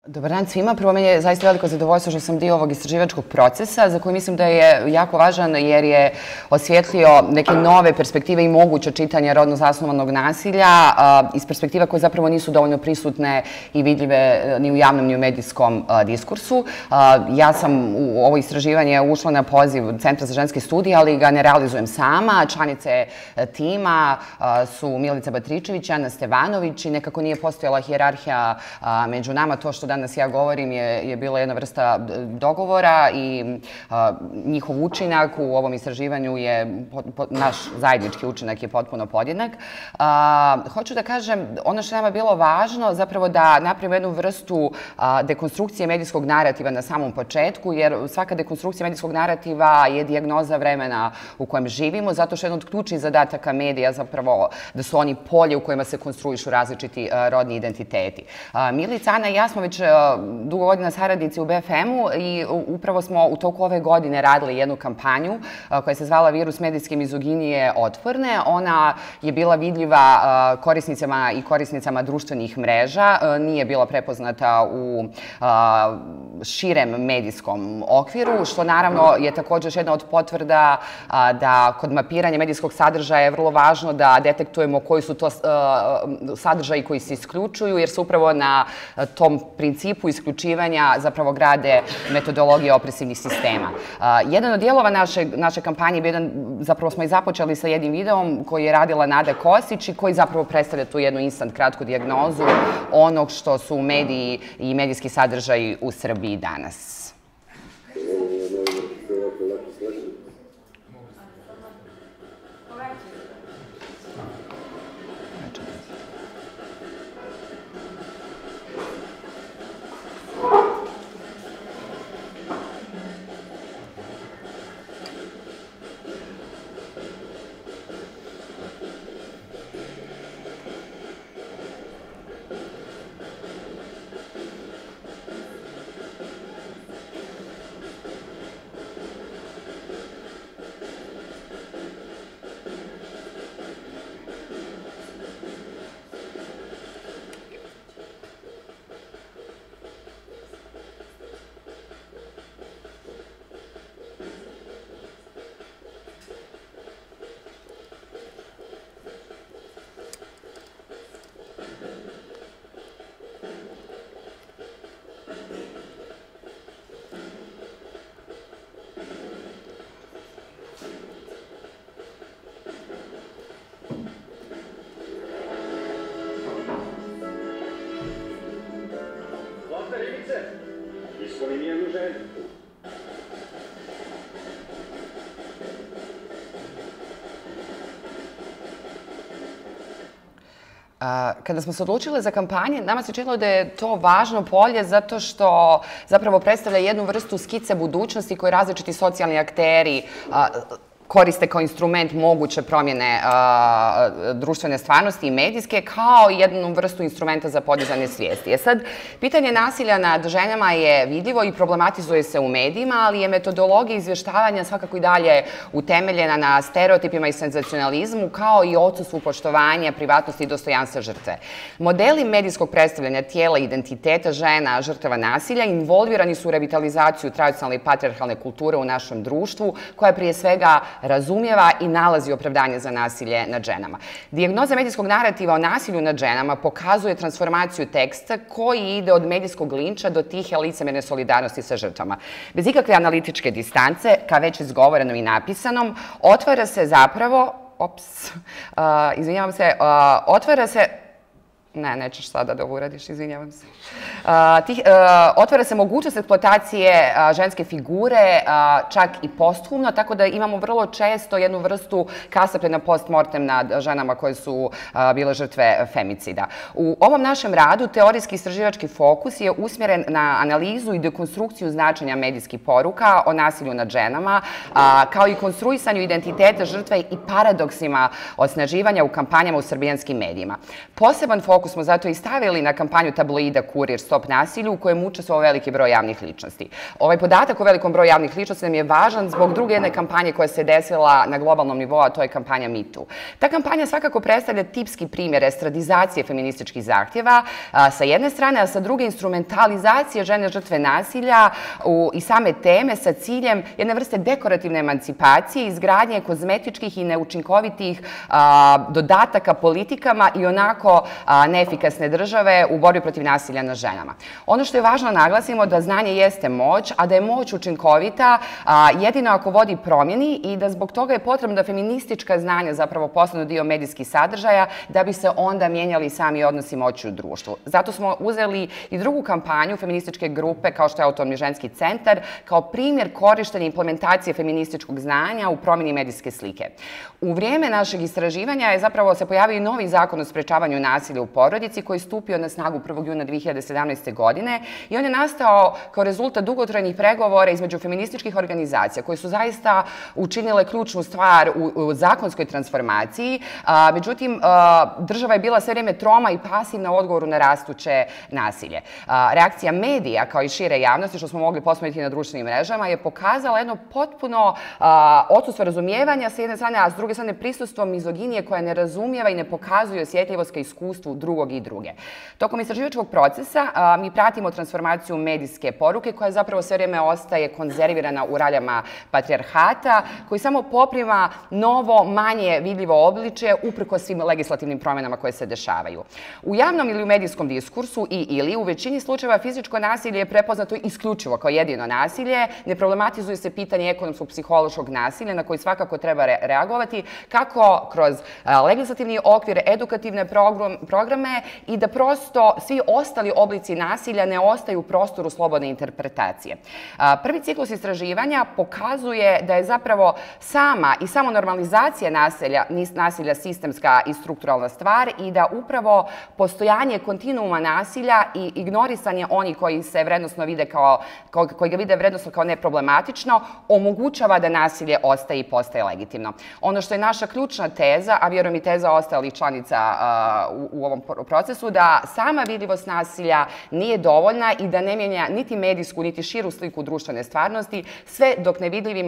Dobar dan svima. Prvo, meni je zaista veliko zadovoljstvo što sam dio ovog istraživačkog procesa, za koji mislim da je jako važan jer je osvijetlio neke nove perspektive i moguće čitanja rodno zasnovanog nasilja iz perspektiva koje zapravo nisu dovoljno prisutne i vidljive ni u javnom ni u medijskom diskursu. Ja sam u ovo istraživanje ušla na poziv Centra za ženske studije, ali ga ne realizujem sama. Članice tima su Milica Batričević, Ana Stevanović i nekako nije postojala hijerarhija među nama. To što danas ja govorim je bila jedna vrsta dogovora i njihov učinak u ovom istraživanju je, naš zajednički učinak je potpuno podjednak. Hoću da kažem, ono što nama je bilo važno zapravo da napravimo jednu vrstu dekonstrukcije medijskog narativa na samom početku, jer svaka dekonstrukcija medijskog narativa je dijagnoza vremena u kojem živimo, zato što jedan od ključnih zadataka medija zapravo da su oni polje u kojima se konstruišu različiti rodni identiteti. Milica, Ana i ja smo već dugo godina saradnici u BFM-u i upravo smo u toku ove godine radili jednu kampanju koja se zvala Virus medijske mizoginije otporne. Ona je bila vidljiva korisnicama i korisnicama društvenih mreža, nije bila prepoznata u širem medijskom okviru, što naravno je također još jedna od potvrda da kod mapiranja medijskog sadržaja je vrlo važno da detektujemo koji su to sadržaji koji se isključuju, jer se upravo na tom principu isključivanja zapravo grade metodologije opresivnih sistema. Jedan od dijelova naše kampanje, zapravo smo i započeli sa jednim videom koji je radila Nada Kosić i koji zapravo predstavlja tu jednu instant kratku dijagnozu onog što su mediji i medijski sadržaji u Srbiji danas. Kada smo se odlučili za kampanje, nama se činilo da je to važno polje zato što zapravo predstavlja jednu vrstu skice budućnosti koje različiti socijalni akteri koriste kao instrument moguće promjene društvene stvarnosti i medijske, kao i jednu vrstu instrumenta za podizanje svijesti. Sad, pitanje nasilja nad ženama je vidljivo i problematizuje se u medijima, ali je metodologija izvještavanja svakako i dalje utemeljena na stereotipima i senzacionalizmu, kao i odsustvu poštovanja, privatnosti i dostojanstva žrtve. Modeli medijskog predstavljanja tijela i identiteta žena žrtava nasilja involvirani su u revitalizaciju tradicionalne i patrijarhalne kulture u našem društvu, koja prije svega razumijeva i nalazi opravdanje za nasilje nad ženama. Dijagnoza medijskog narativa o nasilju nad ženama pokazuje transformaciju teksta koji ide od medijskog linča do tihe licemerne solidarnosti sa žrtvama. Bez ikakve analitičke distance, ka već izgovorenom i napisanom, otvara se zapravo, otvara se, nećeš sada da ovo uradiš, izvinjavam se. Otvara se mogućnost eksploatacije ženske figure, čak i posthumno, tako da imamo vrlo često jednu vrstu kasapljenja postmortem nad ženama koje su bile žrtve femicida. U ovom našem radu teorijski istraživački fokus je usmjeren na analizu i dekonstrukciju značenja medijskih poruka o nasilju nad ženama, kao i konstruisanju identiteta žrtve i paradoksima osnaživanja u kampanjama u srbijanskim medijima. Poseban fokus fokus smo zato i stavili na kampanju tabloida Kurir Stop nasilju, u kojem učestvovao veliki broj javnih ličnosti. Ovaj podatak o velikom broju javnih ličnosti nam je važan zbog druge jedne kampanje koja se desila na globalnom nivou, a to je kampanja Me Too. Ta kampanja svakako predstavlja tipski primjer estradizacije feminističkih zahtjeva sa jedne strane, a sa druge instrumentalizacije žene žrtve nasilja i same teme sa ciljem jedne vrste dekorativne emancipacije, izgradnje kozmetičkih i neučinkovitih dodataka politikama i onako neefikasne države u borbi protiv nasilja nad ženama. Ono što je važno naglasimo da znanje jeste moć, a da je moć učinkovita jedino ako vodi promjeni i da zbog toga je potrebno da feministička znanja zapravo postanu dio medijskih sadržaja da bi se onda mijenjali sami odnosi moći u društvu. Zato smo uzeli i drugu kampanju feminističke grupe kao što je Autonomni ženski centar kao primjer korištenja implementacije feminističkog znanja u promjeni medijske slike. U vrijeme našeg istraživanja je zapravo se pojavio i novi zakon o sprečavanju nasilja u porodici koji je stupio na snagu 1. juna 2017. godine i on je nastao kao rezultat dugotrajnih pregovora između feminističkih organizacija koje su zaista učinile ključnu stvar u zakonskoj transformaciji. Međutim, država je bila sve vrijeme troma i pasivna u odgovoru na rastuće nasilje. Reakcija medija kao i šire javnosti, što smo mogli posmatrati na društvenim mrežama, je pokazala jedno potpuno odsustvo razumijevanja s jedne strane, a s druge strane prisustvo mizoginije koja ne razumijeva i ne pokazuje osjetljivost ka iskustvu drugog i druge. Tokom istraživačkog procesa mi pratimo transformaciju medijske poruke koja zapravo sve vrijeme ostaje konzervirana u raljama patrijarhata, koji samo poprima novo, manje vidljivo obličje uprkos svim legislativnim promjenama koje se dešavaju. U javnom ili u medijskom diskursu ili u većini slučajeva fizičko nasilje je prepoznato isključivo kao jedino nasilje, ne problematizuje se pitanje ekonomskog psihološkog nasilja na koji svakako treba reagovati kako kroz legislativni okvir, edukativne programe i da prosto svi ostali oblici nasilja ne ostaju u prostoru slobodne interpretacije. Prvi ciklus istraživanja pokazuje da je zapravo sama i samo normalizacija nasilja sistemska i strukturalna stvar i da upravo postojanje kontinuuma nasilja i ignorisanje onih koji se vrednosno vide koji ga vide vrednosno kao neproblematično omogućava da nasilje ostaje i postaje legitimno. Ono što je naša ključna teza, a vjerujem i teza ostalih članica u ovom procesu, da sama vidljivost nasilja nije dovoljna i da ne mijenja niti medijsku, niti širu sliku društvene stvarnosti, sve dok nevidljivim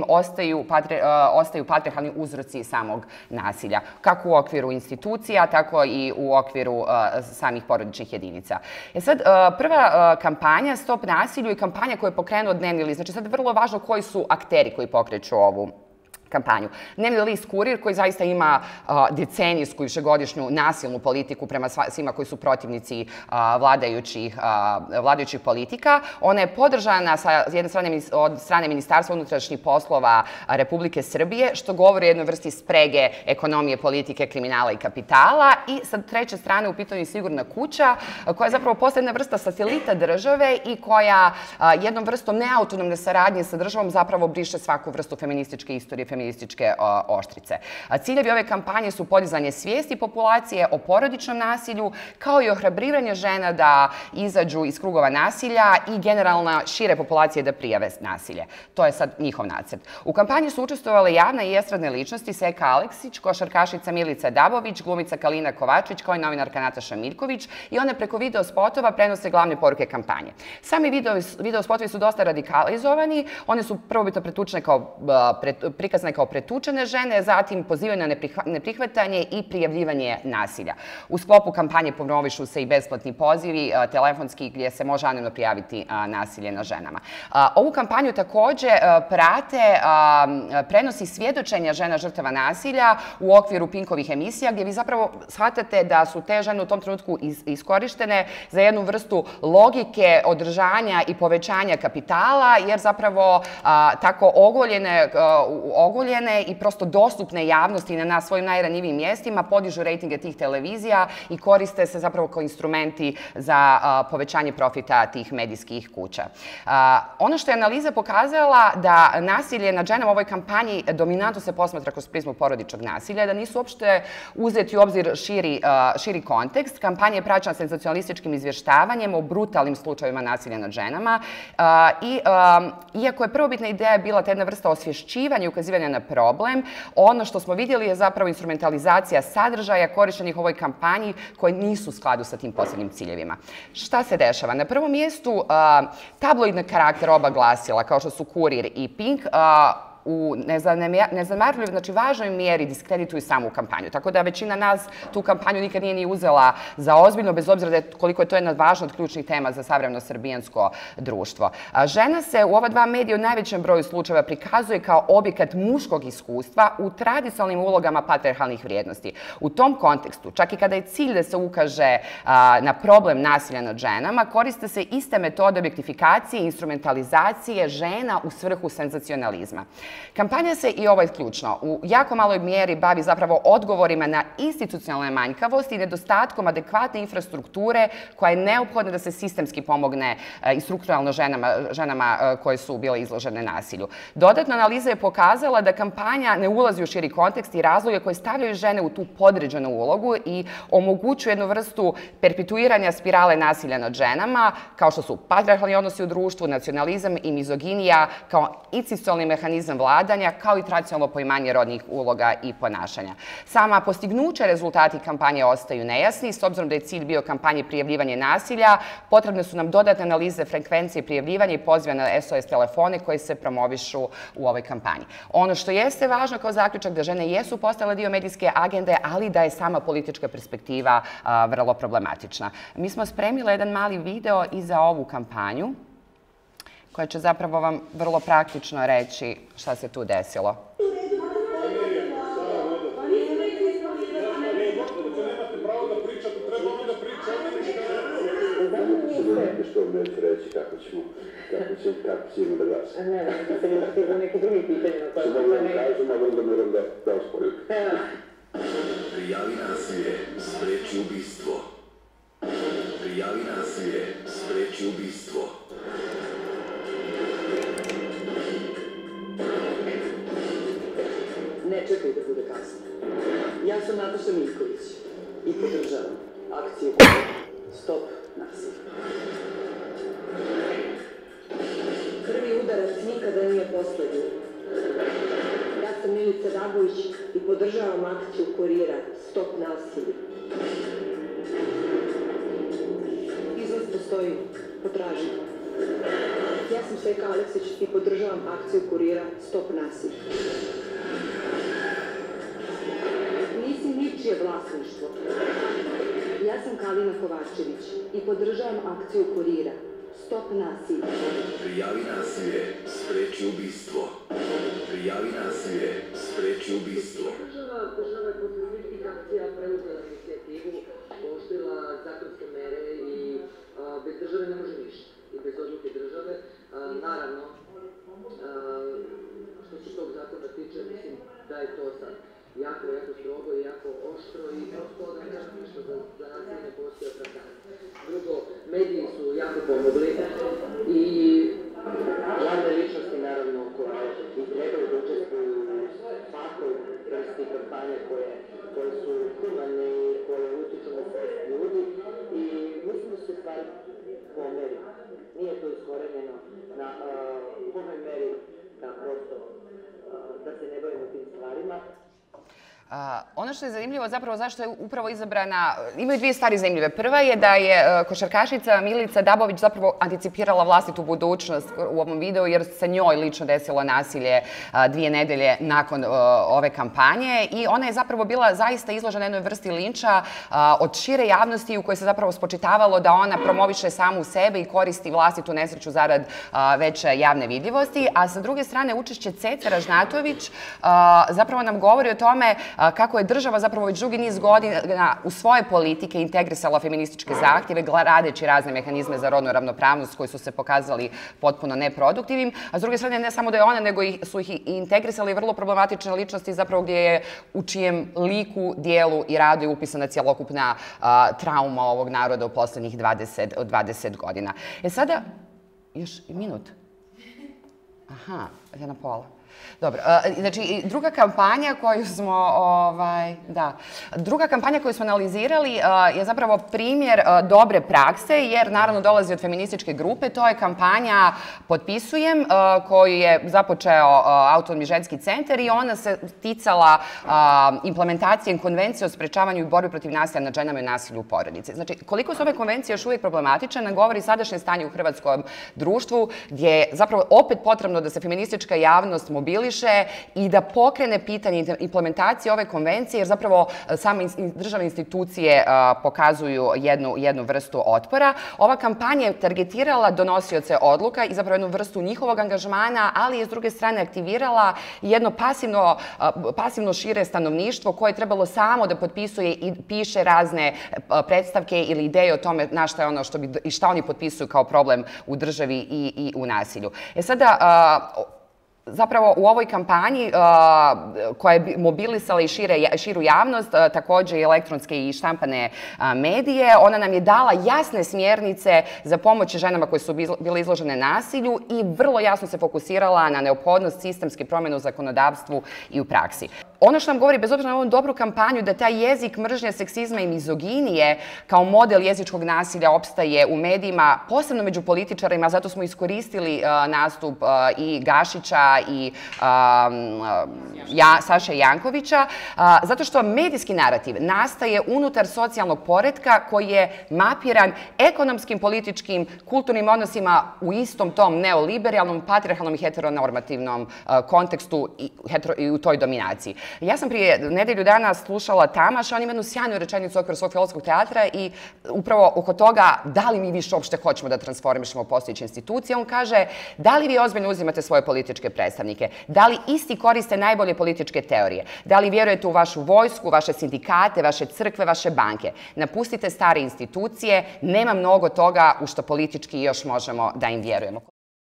ostaju patrijarhalni uzroci samog nasilja, kako u okviru institucija, tako i u okviru samih porodičnih jedinica. Sad, prva kampanja Stop nasilju je kampanja koju je pokrenuo Dnevni list. Znači, sad je vrlo važno koji su akteri koji pokreću ovu kampanju. Dnevni list Kurir, koji zaista ima decenijsku i višegodišnju nasilnu politiku prema svima koji su protivnici vladajućih politika. Ona je podržana sa jedne strane od strane Ministarstva unutrašnjih poslova Republike Srbije, što govori o jednoj vrsti sprege ekonomije, politike, kriminala i kapitala. I sa treće strane u pitanju je Sigurna kuća, koja je zapravo postaje jedna vrsta satelita države i koja jednom vrstom neautonomne saradnje sa državom zapravo briše svaku vrstu feminističke istorije, feminističke oštrice. Ciljevi ove kampanje su podizanje svijesti populacije o porodičnom nasilju, kao i ohrabrivanje žena da izađu iz krugova nasilja i generalno šire populacije da prijave nasilje. To je sad njihov nacrt. U kampanji su učestvovale javne i estradne ličnosti Seka Aleksić, košarkašica Milica Dabović, glumica Kalina Kovačić, kao i novinarka Nataša Miljković i one preko video spotova prenose glavne poruke kampanje. Sami video spotovi su dosta radikalizovani, one su prvobitno prikazane kao pretučene žene, zatim pozivaju na neprihvatanje i prijavljivanje nasilja. U sklopu kampanje promovišu se i besplatni pozivi telefonski gdje se može anonimno prijaviti nasilje na ženama. Ovu kampanju također prate prenosi svjedočenja žena žrtava nasilja u okviru Pinkovih emisija gdje vi zapravo shvatate da su te žene u tom trenutku iskorištene za jednu vrstu logike održanja i povećanja kapitala jer zapravo tako ogoljene i prosto dostupne javnosti na svojim najranjivijim mjestima podižu rejtinge tih televizija i koriste se zapravo kao instrumenti za povećanje profita tih medijskih kuća. Ono što je analiza pokazala da nasilje nad ženama u ovoj kampanji dominantno se posmatra kroz prizmu porodičnog nasilja, da nisu uopšte uzeti u obzir širi kontekst. Kampanja je praćena senzacionalističkim izvještavanjem o brutalnim slučajevima nasilja nad ženama i iako je prvobitna ideja bila ta jedna vrsta osvješćivanja i ukazivanja ukazivanja na problem. Ono što smo vidjeli je zapravo instrumentalizacija sadržaja korištenih u ovoj kampanji koje nisu u skladu sa tim posebnim ciljevima. Šta se dešava? Na prvom mjestu tabloidni karakter oba glasila, kao što su Kurir i Pink, u nezanemarljivoj, znači važnoj mjeri diskredituju samu kampanju. Tako da većina nas tu kampanju nikad nije ni uzela za ozbiljno, bez obzira koliko je to jedna važna od ključnih tema za savremeno srbijansko društvo. Žena se u ova dva medija u najvećem broju slučajeva prikazuje kao objekat muškog iskustva u tradicionalnim ulogama patrijarhalnih vrijednosti. U tom kontekstu, čak i kada je cilj da se ukaže na problem nasilja nad ženama, koriste se iste metode objektifikacije i instrumentalizacije žena u svrhu senzacionalizma. Kampanja se, i ovo je ključno, u jako maloj mjeri bavi zapravo odgovorima na institucionalne manjkavosti i nedostatkom adekvatne infrastrukture koja je neophodna da se sistemski pomogne i strukturalno ženama koje su bile izložene nasilju. Dodatna analiza je pokazala da kampanja ne ulazi u širi kontekst i razloge koje stavljaju žene u tu podređenu ulogu i omogućuju jednu vrstu perpetuiranja spirale nasilja nad ženama, kao što su patrijarhalni odnosi u društvu, nacionalizam i mizoginija kao institucionalni mehanizam vladanja, kao i tradicionalno poimanje rodnih uloga i ponašanja. Sama postignuća rezultati kampanje ostaju nejasni, s obzirom da je cilj bio kampanje prijavljivanje nasilja, potrebne su nam dodatne analize frekvencije prijavljivanja i poziva na SOS telefone koji se promovišu u ovoj kampanji. Ono što jeste važno kao zaključak da žene jesu postale dio medijske agende, ali da je sama politička perspektiva vrlo problematična. Mi smo spremili jedan mali video i za ovu kampanju, koja će zapravo vam vrlo praktično reći šta se tu desilo. Što mi neće reći kako ćemo da glasimo. Ne, da se imate za neke drugi pitanje na koje što da vam kažem, ali onda moram da osporim. Prijavi nasilje, spreči ubistvo. Prijavi nasilje, spreči ubistvo. Ne čekaj da bude kasno. Ja sam Nataša Miljković i podržavam akciju Stop nasilje. Prvi udarac nikada nije poslednji. Ja sam Milica Dabović i podržavam akciju Kurira Stop nasilje. Izlaz postoji, potraži. Ja sam Seka Aleksić i podržavam akciju Kurira Stop nasilje. Nisi ničije vlasništvo. Ja sam Kalina Kovačević i podržavam akciju Kurira Stop nasilje. Prijavi nasilje, spreči ubistvo. Prijavi nasilje, spreči ubistvo. Država je posle svih tih akcija preuzela inicijativu, pooštrila zakonske mere i bez države ne može ništa. I bez odluke države, naravno, što se tog zakona tiče, mislim da je to sad jako strogo i jako oštro i prosto da ne kažem ništa za nasilje ne postoje opravdanje. Drugo, mediji su jako pomogli i glavne ličnosti naravno koje i trebaju da učestvuju u svakoj vrsti kampanje koje su humane i koje utiču na svest ljudi i mislim da se stvari pomeri. Nije to iskorenjeno na punoj meri da prosto da se ne bavimo tim stvarima. Ono što je zanimljivo zapravo zašto je upravo izabrana, imaju dvije stvari zanimljive. Prva je da je košarkašica Milica Dabović zapravo anticipirala vlastitu budućnost u ovom videu jer se njoj lično desilo nasilje 2 nedelje nakon ove kampanje i ona je zapravo bila zaista izložena jednoj vrsti linča od šire javnosti u kojoj se zapravo spočitavalo da ona promoviše samu sebe i koristi vlastitu nesreću zarad veće javne vidljivosti, a sa druge strane učešće Cece Ražnatović zapravo nam govori o tome kako je država zapravo već dugi niz godina u svoje politike integrisala feminističke zahtjeve, radeći razne mehanizme za rodnu ravnopravnost koji su se pokazali potpuno neproduktivnim. A s druge strane, ne samo da je ona, nego su ih integrisali vrlo problematične ličnosti zapravo gdje je u čijem liku, dijelu i radu je upisana cjelokupna trauma ovog naroda u poslednjih 20 godina. Sada, još minut. Aha, jedna pola. Dobro, znači druga kampanja koju smo analizirali je zapravo primjer dobre prakse, jer naravno dolazi od feminističke grupe. To je kampanja Potpisujem, koju je započeo Autonomni ženski centar i ona se ticala implementacije konvencije o sprečavanju i borbi protiv nasilja nad ženama i nasilju u porodici. Znači, koliko su ove konvencije još uvijek problematične, nam govori sadašnje stanje u hrvatskom društvu, gdje je zapravo opet potrebno da se feministička javnost mobiliše i da pokrene pitanje implementacije ove konvencije, jer zapravo same državne institucije pokazuju jednu vrstu otpora. Ova kampanja je targetirala donosioce odluka i zapravo jednu vrstu njihovog angažmana, ali je s druge strane aktivirala jedno pasivno šire stanovništvo koje je trebalo samo da potpisuje i piše razne predstavke ili ideje o tome na šta je ono i šta oni potpisuju kao problem u državi i u nasilju. Sada, zapravo u ovoj kampanji koja je mobilisala i širu javnost, također i elektronske i štampane medije, ona nam je dala jasne smjernice za pomoć ženama koje su bile izložene nasilju i vrlo jasno se fokusirala na neophodnost sistemske promjene u zakonodavstvu i u praksi. Ono što nam govori, bez obzira na ovu dobru kampanju, da taj jezik mržnje, seksizma i mizoginije kao model jezičkog nasilja opstaje u medijima, posebno među političarima, zato smo iskoristili nastup i Gašića i Saše Jankovića, zato što medijski narativ nastaje unutar socijalnog poretka koji je mapiran ekonomskim, političkim, kulturnim odnosima u istom tom neoliberalnom, patrijarhalnom i heteronormativnom kontekstu i u toj dominaciji. Ja sam prije nedelju dana slušala Tamaša, on ima jednu sjajnu rečenicu u okviru svog filozofskog teatra i upravo oko toga da li mi više uopšte hoćemo da transformišemo postojeće institucije. On kaže, da li vi ozbiljno uzimate svoje političke predstavnike? Da li isti koriste najbolje političke teorije? Da li vjerujete u vašu vojsku, vaše sindikate, vaše crkve, vaše banke? Napustite stare institucije, nema mnogo toga u što politički još možemo da im vjerujemo.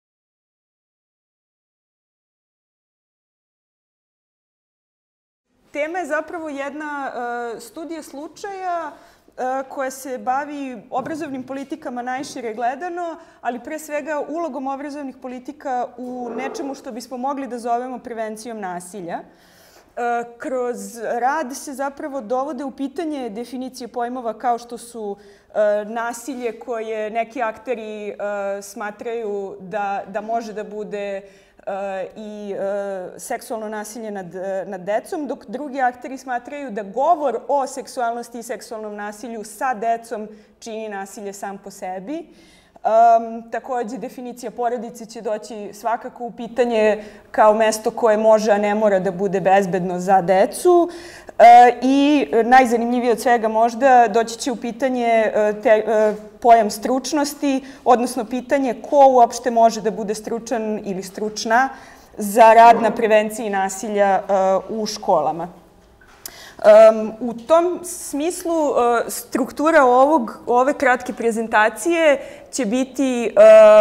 Tema je zapravo jedna studija slučaja koja se bavi obrazovnim politikama najšire gledano, ali pre svega ulogom obrazovnih politika u nečemu što bismo mogli da zovemo prevencijom nasilja. Kroz rad se zapravo dovode u pitanje definicije pojmova kao što su nasilje koje neki akteri smatraju da može da bude i seksualno nasilje nad decom, dok drugi akteri smatraju da govor o seksualnosti i seksualnom nasilju sa decom čini nasilje sam po sebi. Također, definicija porodice će doći svakako u pitanje kao mesto koje može, a ne mora da bude bezbedno za decu. I najzanimljivije od svega možda doći će u pitanje pojam stručnosti, odnosno pitanje ko uopšte može da bude stručan ili stručna za rad na prevenciji nasilja u školama. U tom smislu struktura ove kratke prezentacije će biti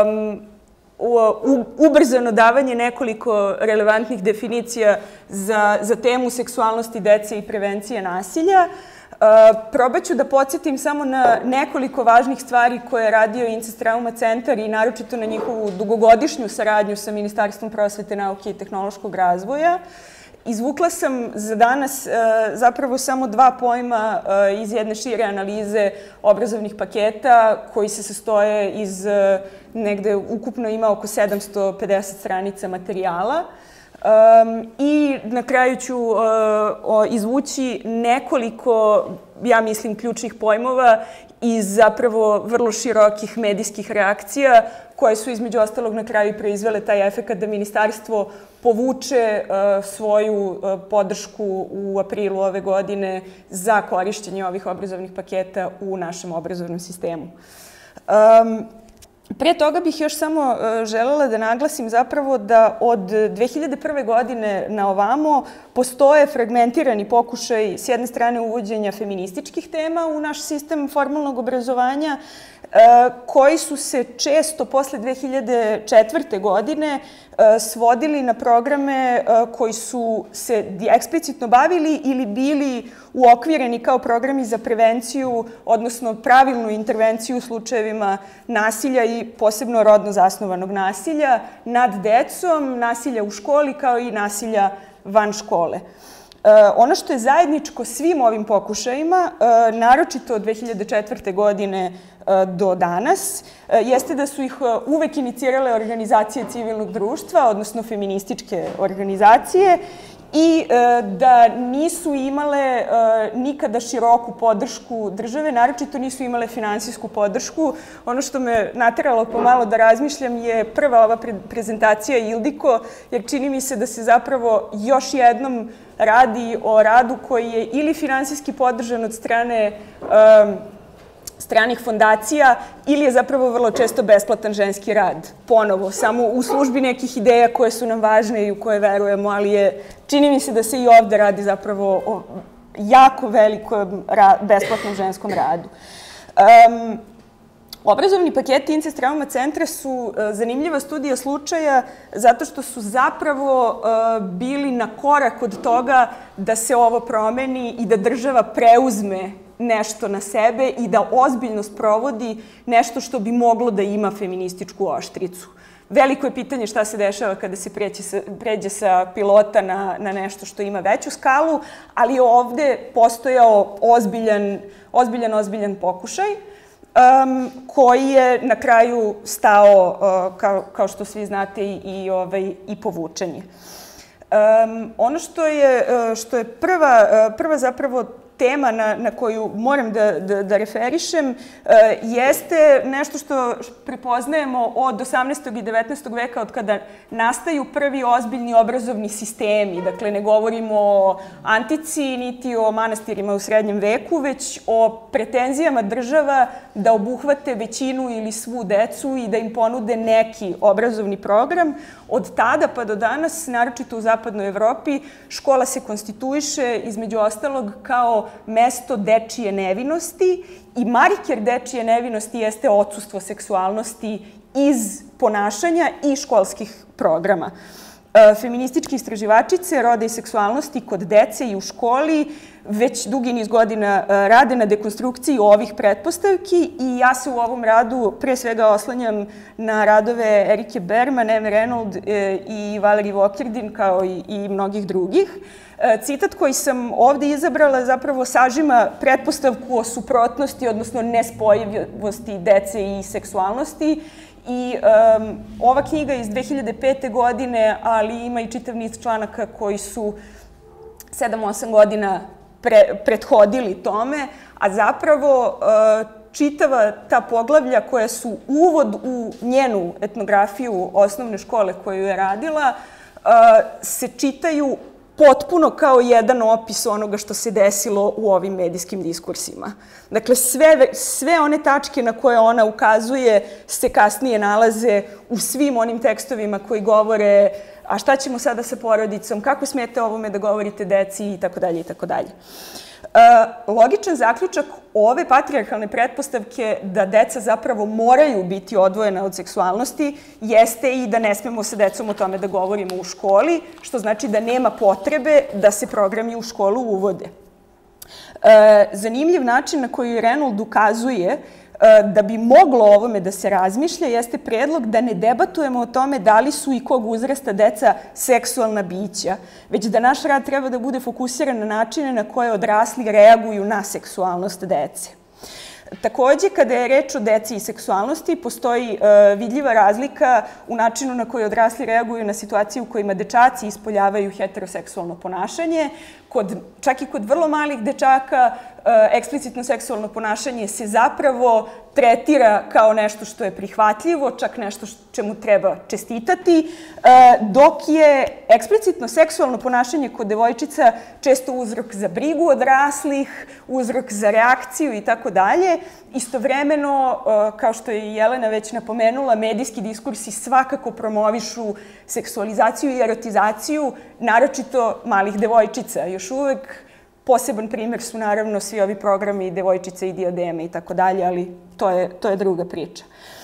ubrzano davanje nekoliko relevantnih definicija za temu seksualnosti dece i prevencije nasilja. Probat ću da podsjetim samo na nekoliko važnih stvari koje je radio Incest Trauma centar i naročito na njihovu dugogodišnju saradnju sa Ministarstvom prosvete, nauke i tehnološkog razvoja. Izvukla sam za danas zapravo samo dva pojma iz jedne šire analize obrazovnih paketa koji se sastoje iz negde ukupno ima oko 750 stranica materijala. I na kraju ću izvući nekoliko, ja mislim, ključnih pojmova iz zapravo vrlo širokih medijskih reakcija koje su između ostalog na kraju proizvele taj efekat da ministarstvo povuče svoju podršku u aprilu ove godine za korišćenje ovih obrazovnih paketa u našem obrazovnom sistemu. Pre toga bih još samo želela da naglasim zapravo da od 2001. godine na ovamo postoje fragmentirani pokušaj s jedne strane uvođenja feminističkih tema u naš sistem formalnog obrazovanja, koji su se često posle 2004. godine svodili na programe koji su se eksplicitno bavili ili bili uokvireni kao programi za prevenciju, odnosno pravilnu intervenciju u slučajevima nasilja slučajevi posebno rodno zasnovanog nasilja nad decom, nasilja u školi kao i nasilja van škole. Ono što je zajedničko svim ovim pokušajima, naročito od 2004. godine do danas, jeste da su ih uvek inicirale organizacije civilnog društva, odnosno feminističke organizacije, i da nisu imale nikada široku podršku države, naročito nisu imale finansijsku podršku. Ono što me nateralo pomalo da razmišljam je prva ova prezentacija Ildiko, jer čini mi se da se zapravo još jednom radi o radu koji je ili finansijski podržan od strane stranih fondacija ili je zapravo vrlo često besplatan ženski rad. Ponovo, samo u službi nekih ideja koje su nam važne i u koje verujemo, ali čini mi se da se i ovde radi zapravo o jako velikom besplatnom ženskom radu. Obrazovni paketi Incest Trauma centra su zanimljiva studija slučaja zato što su zapravo bili na korak od toga da se ovo promeni i da država preuzme nešto na sebe i da ozbiljno sprovodi nešto što bi moglo da ima feminističku oštricu. Veliko je pitanje šta se dešava kada se pređe sa pilota na nešto što ima veću skalu, ali je ovde postojao ozbiljan pokušaj koji je na kraju stao, kao što svi znate, i povučen je. Ono što je prva zapravo tema na koju moram da referišem jeste nešto što prepoznajemo od 18. i 19. veka, od kada nastaju prvi ozbiljni obrazovni sistemi. Dakle, ne govorimo o antici, niti o manastirima u srednjem veku, već o pretenzijama država da obuhvate većinu ili svu decu i da im ponude neki obrazovni program. Od tada pa do danas, naročito u zapadnoj Evropi, škola se konstituiše, između ostalog, kao mesto dečije nevinosti i marker dečije nevinosti jeste odsustvo seksualnosti iz ponašanja i školskih programa. Feminističke istraživačice roda i seksualnosti kod dece i u školi već dugi niz godina rade na dekonstrukciji ovih pretpostavki i ja se u ovom radu pre svega oslanjam na radove Erike Berman, Eme Renold i Valerije Vokerdin, kao i mnogih drugih. Citat koji sam ovde izabrala zapravo sažima pretpostavku o suprotnosti, odnosno nespojivosti dece i seksualnosti. I ova knjiga je iz 2005. godine, ali ima i čitav niz članaka koji su 7-8 godina prethodili tome, a zapravo čitava ta poglavlja koja su uvod u njenu etnografiju osnovne škole koju je radila se čitaju potpuno kao jedan opis onoga što se desilo u ovim medijskim diskursima. Dakle, sve one tačke na koje ona ukazuje se kasnije nalaze u svim onim tekstovima koji govore a šta ćemo sada sa porodicom, kako smete ovome da govorite deci itd. itd. Logičan zaključak ove patrijarhalne pretpostavke da deca zapravo moraju biti odvojena od seksualnosti jeste i da ne smemo sa decom o tome da govorimo u školi, što znači da nema potrebe da se programi u školu uvode. Zanimljiv način na koji Renold ukazuje da bi moglo o ovome da se razmišlja jeste predlog da ne debatujemo o tome da li su i kog uzrasta deca seksualna bića, već da naš rad treba da bude fokusiran na načine na koje odrasli reaguju na seksualnost dece. Takođe, kada je reč o deci i seksualnosti, postoji vidljiva razlika u načinu na koji odrasli reaguju na situacije u kojima dečaci ispoljavaju heteroseksualno ponašanje. Čak i kod vrlo malih dečaka eksplicitno seksualno ponašanje se zapravo tretira kao nešto što je prihvatljivo, čak nešto čemu treba čestitati, dok je eksplicitno seksualno ponašanje kod devojčica često uzrok za brigu odraslih, uzrok za reakciju i tako dalje. Istovremeno, kao što je i Jelena već napomenula, medijski diskursi svakako promovišu seksualizaciju i erotizaciju, naročito malih devojčica. Još uvek poseban primer su naravno svi ovi programi Devojčice i dijademe i tako dalje, ali to je druga priča.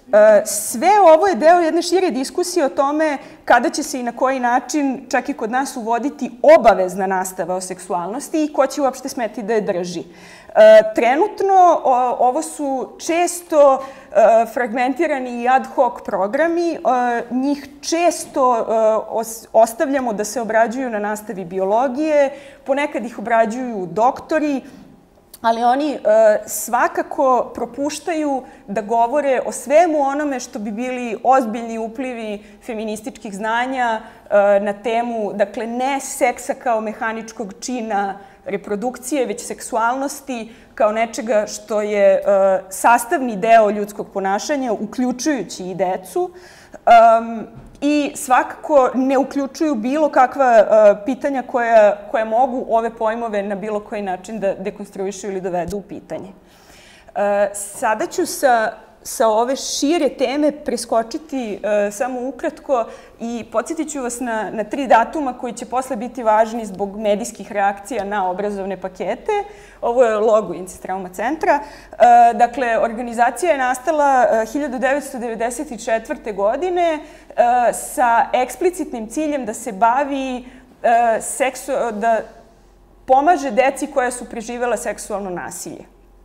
Sve ovo je deo jedne šire diskusije o tome kada će se i na koji način, čak i kod nas, uvoditi obavezna nastava o seksualnosti i ko će uopšte smeti da je drži. Trenutno ovo su često fragmentirani i ad hoc programi. Njih često ostavljamo da se obrađuju na nastavi biologije, ponekad ih obrađuju doktori, ali oni svakako propuštaju da govore o svemu onome što bi bili ozbiljni uplivi feminističkih znanja na temu, dakle, ne seksa kao mehaničkog čina reprodukcije, već seksualnosti kao nečega što je sastavni deo ljudskog ponašanja, uključujući i decu. I svakako ne uključuju bilo kakva pitanja koja mogu ove pojmove na bilo koji način da dekonstruišu ili dovedu u pitanje. Sada ću sa ove šire teme preskočiti samo ukratko i podsjetit ću vas na 3 datuma koji će posle biti važni zbog medijskih reakcija na obrazovne pakete. Ovo je logo Incest Trauma centra. Dakle, organizacija je nastala 1994. godine sa eksplicitnim ciljem da se bavi da pomaže deci koja su preživela seksualno nasilje.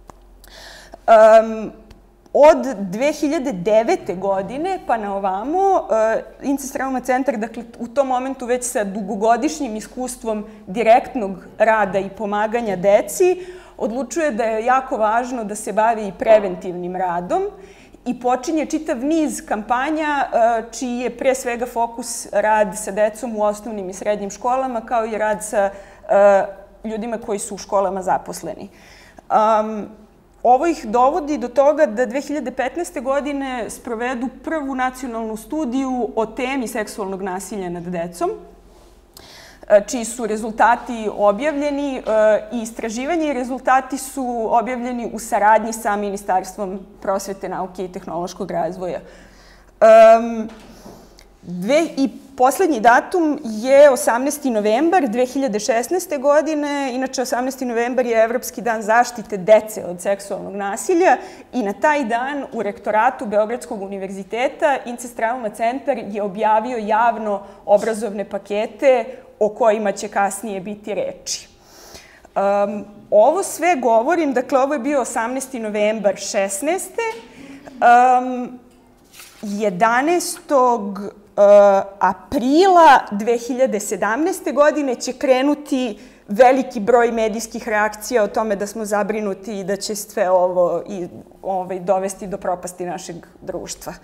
Od 2009. godine pa na ovamo, Incest Trauma centar, dakle, u tom momentu već sa dugogodišnjim iskustvom direktnog rada i pomaganja deci, odlučuje da je jako važno da se bavi i preventivnim radom i počinje čitav niz kampanja čiji je pre svega fokus rad sa decom u osnovnim i srednjim školama, kao i rad sa ljudima koji su u školama zaposleni. Ovo ih dovodi do toga da 2015. godine sprovedu prvu nacionalnu studiju o temi seksualnog nasilja nad decom, čiji su rezultati objavljeni i istraživanje i rezultati su objavljeni u saradnji sa Ministarstvom prosvete, nauke i tehnološkog razvoja. I poslednji datum je 18. novembar 2016. godine. Inače, 18. novembar je Evropski dan zaštite dece od seksualnog nasilja i na taj dan u rektoratu Beogradskog univerziteta Incest Trauma centar je objavio javno obrazovne pakete o kojima će kasnije biti reči. Ovo sve govorim, dakle, ovo je bio 18. novembar 16. 11. aprila 2017. godine će krenuti veliki broj medijskih reakcija o tome da smo zabrinuti i da će sve ovo dovesti do propasti našeg društva.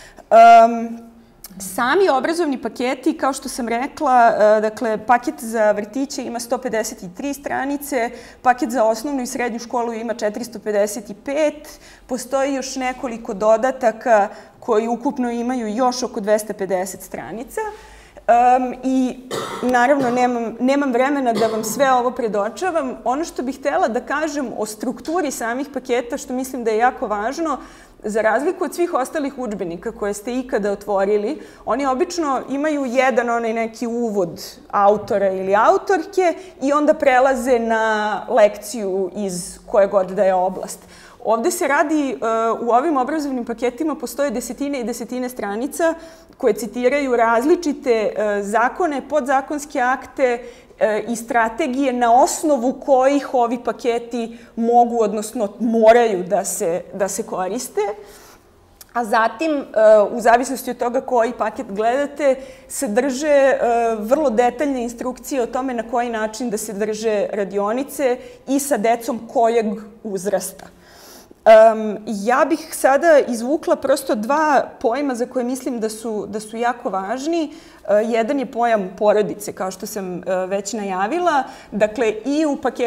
Sami obrazovni paketi, kao što sam rekla, dakle, paket za vrtiće ima 153 stranice, paket za osnovnu i srednju školu ima 455, postoji još nekoliko dodataka koji ukupno imaju još oko 250 stranica. I naravno nemam vremena da vam sve ovo predočavam. Ono što bih htela da kažem o strukturi samih paketa, što mislim da je jako važno, za razliku od svih ostalih udžbenika koje ste ikada otvorili, oni obično imaju jedan onaj neki uvod autora ili autorke i onda prelaze na lekciju iz koje god da je oblast. Ovde se radi, u ovim obrazovnim paketima postoje desetine i desetine stranica koje citiraju različite zakone, podzakonske akte i strategije na osnovu kojih ovi paketi mogu, odnosno moraju da se koriste. A zatim, u zavisnosti od toga koji paket gledate, sadrže vrlo detaljne instrukcije o tome na koji način da se drže radionice i sa decom kojeg uzrasta. Ja bih sada izvukla prosto 2 pojma za koje mislim da su jako važni. Jedan je pojam porodice, kao što sam već najavila. Dakle, i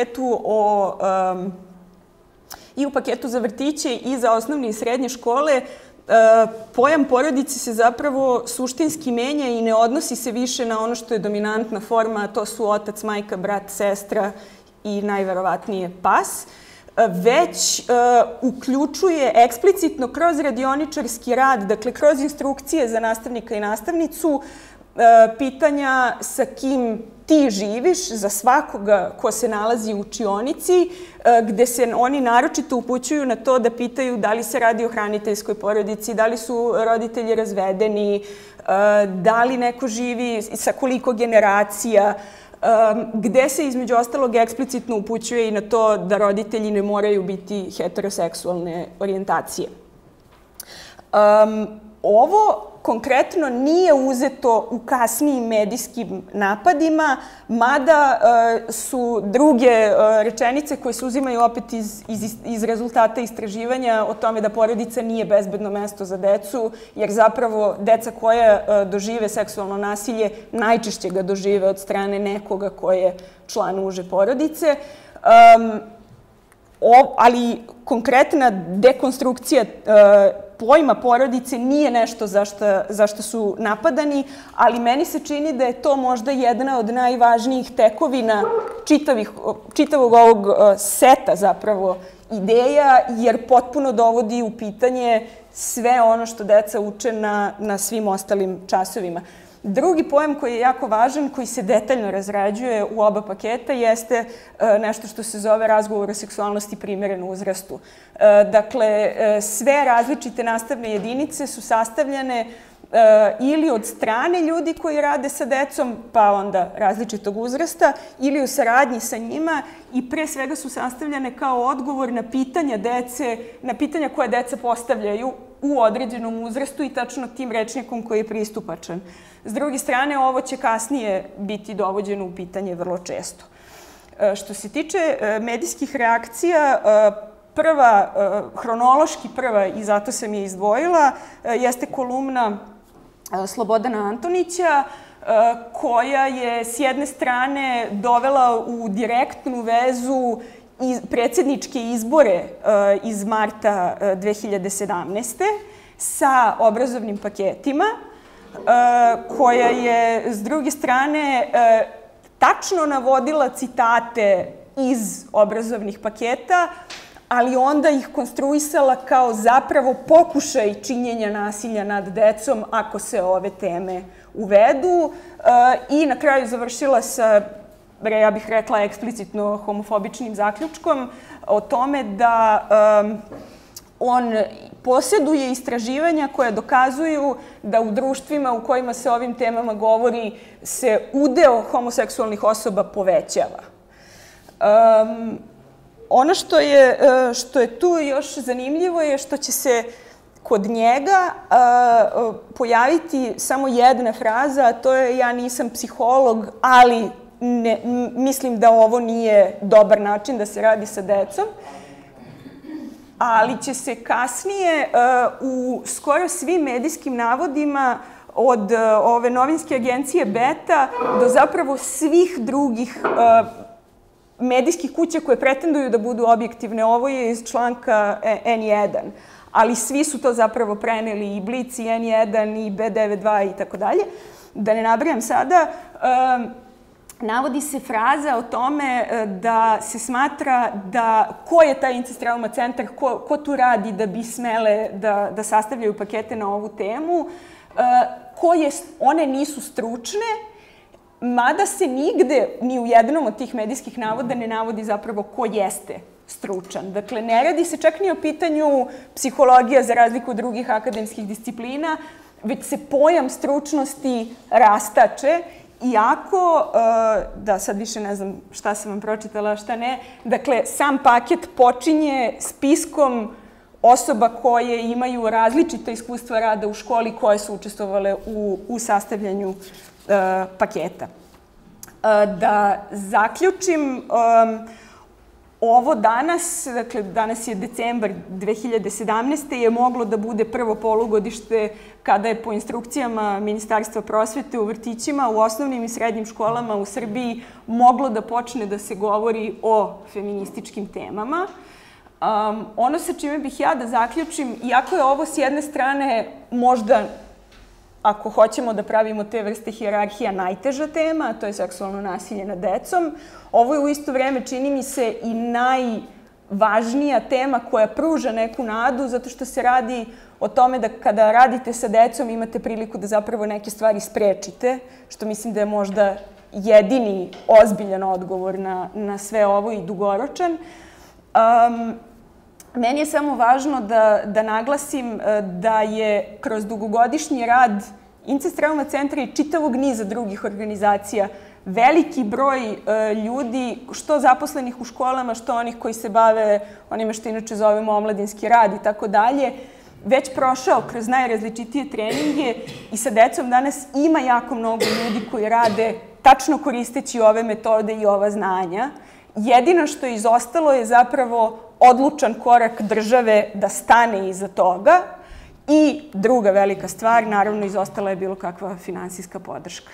u paketu za vrtiće i za osnovne i srednje škole pojam porodice se zapravo suštinski menja i ne odnosi se više na ono što je dominantna forma, a to su otac, majka, brat, sestra i najverovatnije pas, već uključuje eksplicitno kroz radioničarski rad, dakle kroz instrukcije za nastavnika i nastavnicu, pitanja sa kim ti živiš, za svakoga ko se nalazi u učionici, gde se oni naročito upućuju na to da pitaju da li se radi o hraniteljskoj porodici, da li su roditelji razvedeni, da li neko živi sa koliko generacija, gde se između ostalog eksplicitno upućuje i na to da roditelji ne moraju biti heteroseksualne orijentacije. Ovo konkretno nije uzeto u kasnijim medijskim napadima, mada su druge rečenice koje se uzimaju opet iz rezultata istraživanja o tome da porodica nije bezbedno mesto za decu, jer zapravo deca koja dožive seksualno nasilje najčešće ga dožive od strane nekoga ko je član uže porodice. Ali konkretna dekonstrukcija pojma porodice nije nešto za što su napadani, ali meni se čini da je to možda jedna od najvažnijih tekovina čitavog ovog seta zapravo ideja, jer potpuno dovodi u pitanje sve ono što deca uče na svim ostalim časovima. Drugi pojam koji je jako važan, koji se detaljno razrađuje u oba paketa, jeste nešto što se zove razgovor o seksualnosti primjereno uzrastu. Dakle, sve različite nastavne jedinice su sastavljene ili od strane ljudi koji rade sa decom, pa onda različitog uzrasta, ili u saradnji sa njima i pre svega su sastavljene kao odgovor na pitanja dece, na pitanja koje deca postavljaju u određenom uzrastu i tačno tim rečnikom koji je pristupačan. S druge strane, ovo će kasnije biti dovođeno u pitanje vrlo često. Što se tiče medijskih reakcija, hronološki prva, i zato sam je izdvojila, jeste kolumna Slobodana Antonića, koja je s jedne strane dovela u direktnu vezu predsjedničke izbore iz marta 2017. sa obrazovnim paketima, koja je, s druge strane, tačno navodila citate iz obrazovnih paketa, ali onda ih konstruisala kao zapravo pokušaj činjenja nasilja nad decom ako se ove teme uvedu i na kraju završila sa, ja bih rekla, eksplicitno homofobičnim zaključkom o tome da on posjeduje istraživanja koje dokazuju da u društvima u kojima se o ovim temama govori se udeo homoseksualnih osoba povećava. Ono što je tu još zanimljivo je što će se kod njega pojaviti samo jedna fraza, a to je: ja nisam psiholog, ali mislim da ovo nije dobar način da se radi sa decom. Ali će se kasnije u skoro svim medijskim navodima od ove novinske agencije Beta do zapravo svih drugih medijskih kuća koje pretenduju da budu objektivne. Ovo je iz članka N1, ali svi su to zapravo preneli, i Blic, i N1, i B92 i tako dalje. Da ne nabrajam sada, navodi se fraza o tome da se smatra da ko je taj Incest Trauma centar, ko tu radi da bi smele da sastavljaju pakete na ovu temu, one nisu stručne, mada se nigde, ni u jednom od tih medijskih navoda ne navodi zapravo ko jeste stručan. Dakle, ne radi se čak ni o pitanju psihologija za razliku od drugih akademskih disciplina, već se pojam stručnosti rastače, iako, da sad više ne znam šta sam vam pročitala, a šta ne, dakle, sam paket počinje spiskom osoba koje imaju različita iskustva rada u školi, koje su učestvovale u sastavljanju paketa. Da zaključim, ovo danas, dakle danas je decembar 2017. je moglo da bude prvo polugodište kada je po instrukcijama Ministarstva prosvete u vrtićima, u osnovnim i srednjim školama u Srbiji moglo da počne da se govori o feminističkim temama. Ono sa čime bih ja da zaključim, iako je ovo s jedne strane možda, ako hoćemo da pravimo te vrste hijerarhija, najteža tema, a to je seksualno nasilje nad decom, ovo je u isto vreme, čini mi se, i važnija tema koja pruža neku nadu, zato što se radi o tome da kada radite sa decom imate priliku da zapravo neke stvari sprečite, što mislim da je možda jedini ozbiljan odgovor na sve ovo i dugoročan. Meni je samo važno da naglasim da je kroz dugogodišnji rad Incest trauma centra i čitavog niza drugih organizacija veliki broj ljudi, što zaposlenih u školama, što onih koji se bave onime što inače zovemo omladinski rad i tako dalje, već prošao kroz najrazličitije treninge i sa decom danas ima jako mnogo ljudi koji rade tačno koristeći ove metode i ova znanja. Jedino što je izostalo je zapravo odlučan korak države da stane iza toga i druga velika stvar, naravno, izostala je bilo kakva finansijska podrška.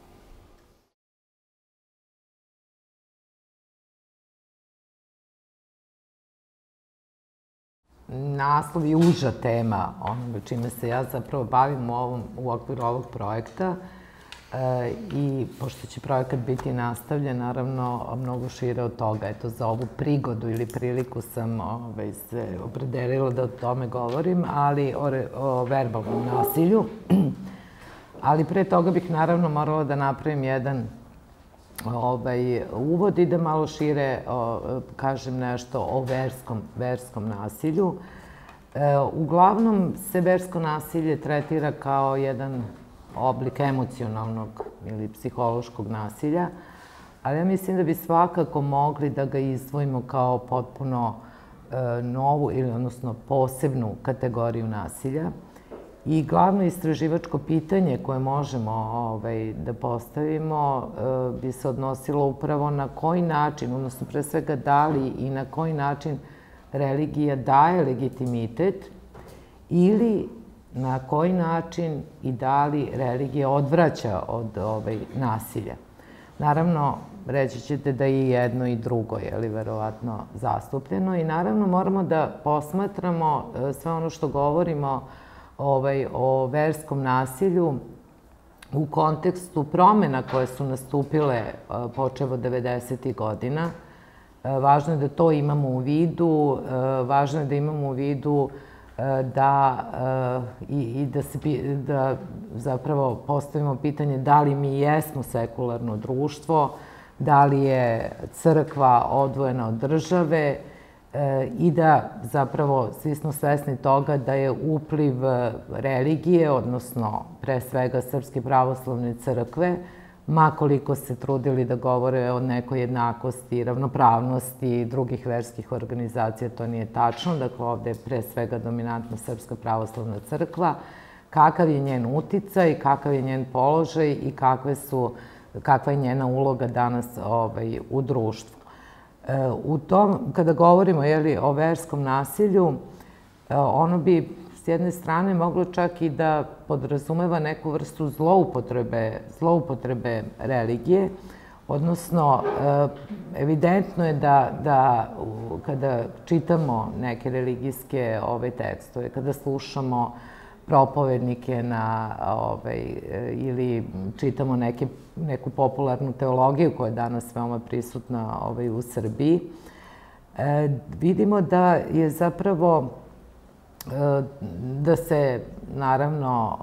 Naslov je uža tema onoga čime se ja zapravo bavim u okviru ovog projekta i pošto će projekat biti nastavljen, naravno, mnogo šire od toga. Eto, za ovu prigodu ili priliku sam se opredelila da o tome govorim, ali o verbalnom nasilju. Ali pre toga bih, naravno, morala da napravim jedan uvod i da malo šire kažem nešto o verskom nasilju. Uglavnom se versko nasilje tretira kao jedan oblik emocionalnog ili psihološkog nasilja, ali ja mislim da bi svakako mogli da ga izdvojimo kao potpuno novu ili odnosno posebnu kategoriju nasilja. I glavno istraživačko pitanje koje možemo da postavimo bi se odnosilo upravo na koji način, odnosno pre svega da li i na koji način religija daje legitimitet ili na koji način i da li religija odvraća od nasilja. Naravno, reći ćete da i jedno i drugo je verovatno zastupljeno i naravno moramo da posmatramo sve ono što govorimo o verskom nasilju u kontekstu promena koje su nastupile počev od 90. godina. Važno je da to imamo u vidu, važno je da imamo u vidu da zapravo postavimo pitanje da li mi jesmo sekularno društvo, da li je crkva odvojena od države i da zapravo svi smo svesni toga da je upliv religije, odnosno pre svega Srpske pravoslavne crkve, ma koliko se trudili da govore o nekoj jednakosti i ravnopravnosti drugih verskih organizacija, to nije tačno. Dakle, ovde je pre svega dominantna Srpska pravoslavna crkva. Kakav je njen uticaj, kakav je njen položaj i kakva je njena uloga danas u društvu. Kada govorimo o verskom nasilju, ono bi s jedne strane moglo čak i da podrazumeva neku vrstu zloupotrebe religije, odnosno evidentno je da kada čitamo neke religijske tekstove, kada slušamo propovednike ili čitamo neku popularnu teologiju koja je danas veoma prisutna u Srbiji, vidimo da je zapravo da se, naravno,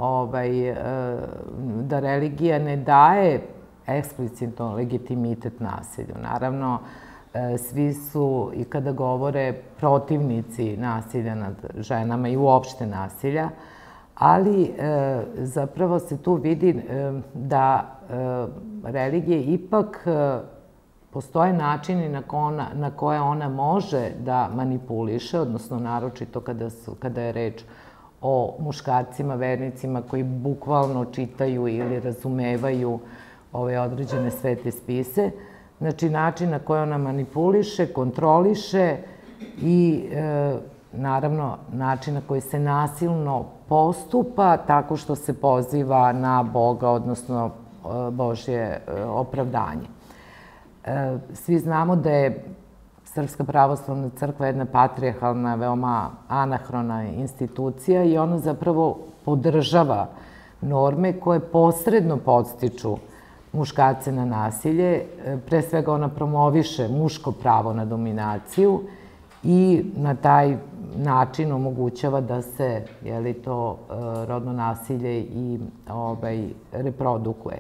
da religija ne daje eksplicitno legitimitet nasilju. Naravno, svi su, i kada govore, protivnici nasilja nad ženama i uopšte nasilja, ali zapravo se tu vidi da religije ipak postoje načini na koje ona može da manipuliše, odnosno naročito kada je reč o muškarcima, vernicima koji bukvalno čitaju ili razumevaju ove određene svete spise. Znači, način na koji ona manipuliše, kontroliše i naravno način na koji se nasilno postupa tako što se poziva na Boga, odnosno Božje opravdanje. Svi znamo da je Srpska pravoslavna crkva jedna patrijarhalna, veoma anahrona institucija i ona zapravo podržava norme koje posredno podstiču muškarce na nasilje. Pre svega ona promoviše muško pravo na dominaciju i na taj način omogućava da se to rodno nasilje i reprodukuje.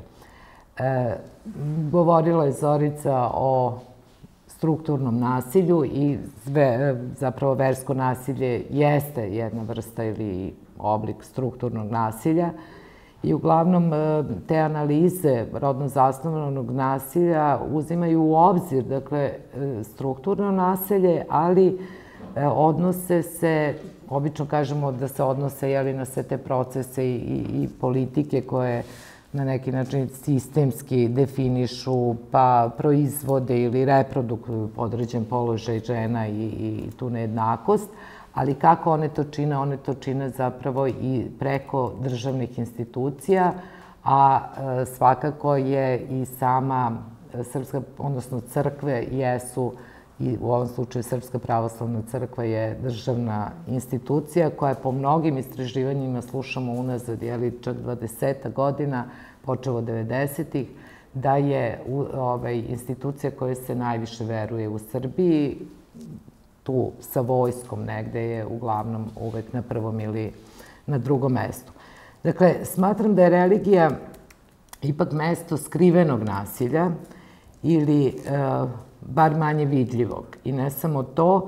Govorila je Zorica o strukturnom nasilju i zapravo versko nasilje jeste jedna vrsta ili oblik strukturnog nasilja i uglavnom te analize rodno zasnovanog nasilja uzimaju u obzir, dakle, strukturno nasilje, ali odnose se, obično kažemo da se odnose na sve te procese i politike koje na neki način sistemski definišu, pa proizvode ili reprodukuju podređen položaj žena i tu nejednakost, ali kako one to čine? One to čine zapravo i preko državnih institucija, a svakako je i sama srpska, odnosno crkve jesu, i u ovom slučaju Srpska pravoslavna crkva je državna institucija koja je po mnogim istraživanjima, slušamo unazad, čak 20 godina, počeo od 90-ih, da je institucija koja se najviše veruje u Srbiji, tu sa vojskom negde je uglavnom uvek na prvom ili na drugom mestu. Dakle, smatram da je religija ipak mesto skrivenog nasilja ili bar manje vidljivog. I ne samo to,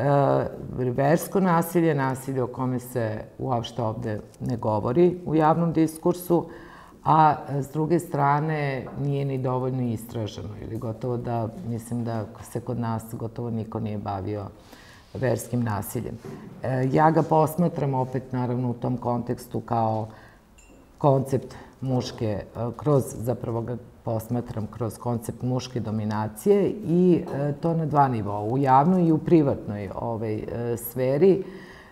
versko nasilje, nasilje o kome se uopšte ovde ne govori u javnom diskursu, a s druge strane nije ni dovoljno istraženo ili gotovo da, mislim da se kod nas gotovo niko nije bavio verskim nasiljem. Ja ga posmatram opet naravno u tom kontekstu kao koncept muške, zapravo ga posmatram kroz koncept muške dominacije i to na dva nivoa, u javnoj i u privatnoj sferi,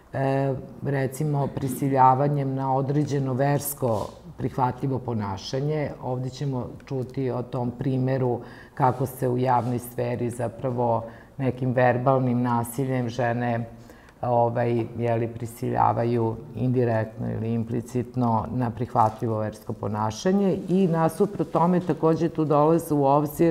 recimo prisiljavanjem na određeno versko prihvatljivo ponašanje. Ovde ćemo čuti o tom primeru kako se u javnoj sferi zapravo nekim verbalnim nasiljem žene prisiljavaju indirektno ili implicitno na prihvatljivo versko ponašanje i nasuprot tome takođe tu dolaze u obzir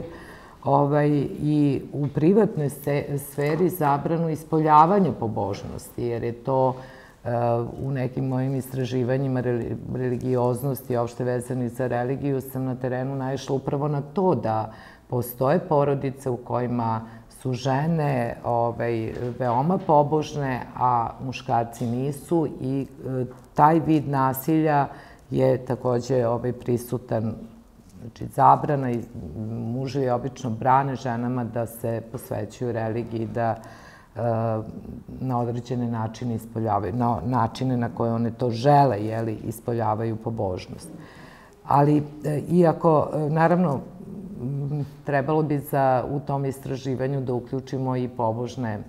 i u privatnoj sferi zabranu ispoljavanja pobožnosti, jer je to u nekim mojim istraživanjima religioznosti i opšte vezani za religiju sam na terenu naišla upravo na to da postoje porodice u kojima su žene veoma pobožne, a muškarci nisu i taj vid nasilja je takođe prisutan. Znači, zabrana i muževi obično brane ženama da se posvećuju religiji, da na određene načine ispoljavaju, na načine na koje one to žele, ispoljavaju pobožnost. Ali, iako, naravno, trebalo bi u tom istraživanju da uključimo i pobožne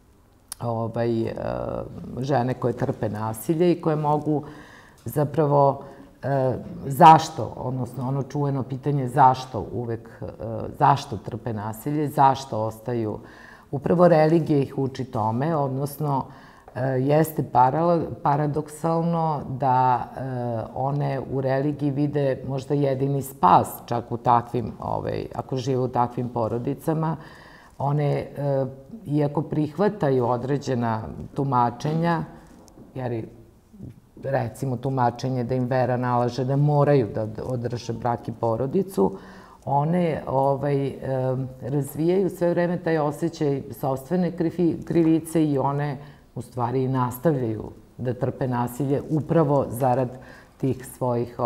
žene koje trpe nasilje i koje mogu zapravo zašto, odnosno ono čuveno pitanje zašto trpe nasilje, zašto ostaju. Upravo religija ih uči tome, odnosno jeste paradoksalno da one u religiji vide možda jedini spas, čak u takvim, ako žive u takvim porodicama. One, iako prihvataju određena tumačenja, jer recimo tumačenje da im vera nalaže da moraju da održe brak i porodicu, one razvijaju sve vreme taj osjećaj sopstvene krivice i one u stvari nastavljaju da trpe nasilje upravo zarad tih svojih,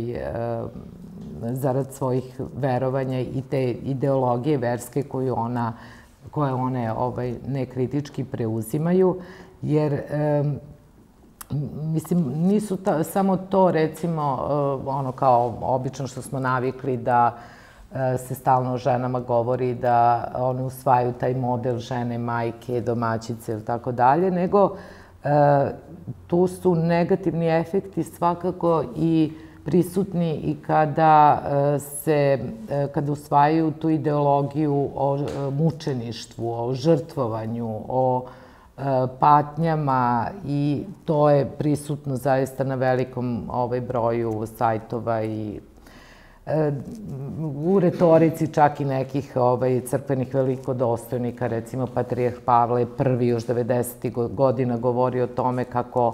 zarad svojih verovanja i te ideologije verske koje one nekritički preuzimaju, jer mislim, nisu samo to, recimo, ono kao obično što smo navikli da se stalno o ženama govori da one usvajaju taj model žene, majke, domaćice ili tako dalje, nego tu su negativni efekti svakako i prisutni i kada usvajaju tu ideologiju o mučeništvu, o žrtvovanju, o patnjama i to je prisutno zaista na velikom broju sajtova i u retorici čak i nekih crkvenih velikodostojnika, recimo Patrijarh Pavle I još 90. godina govori o tome kako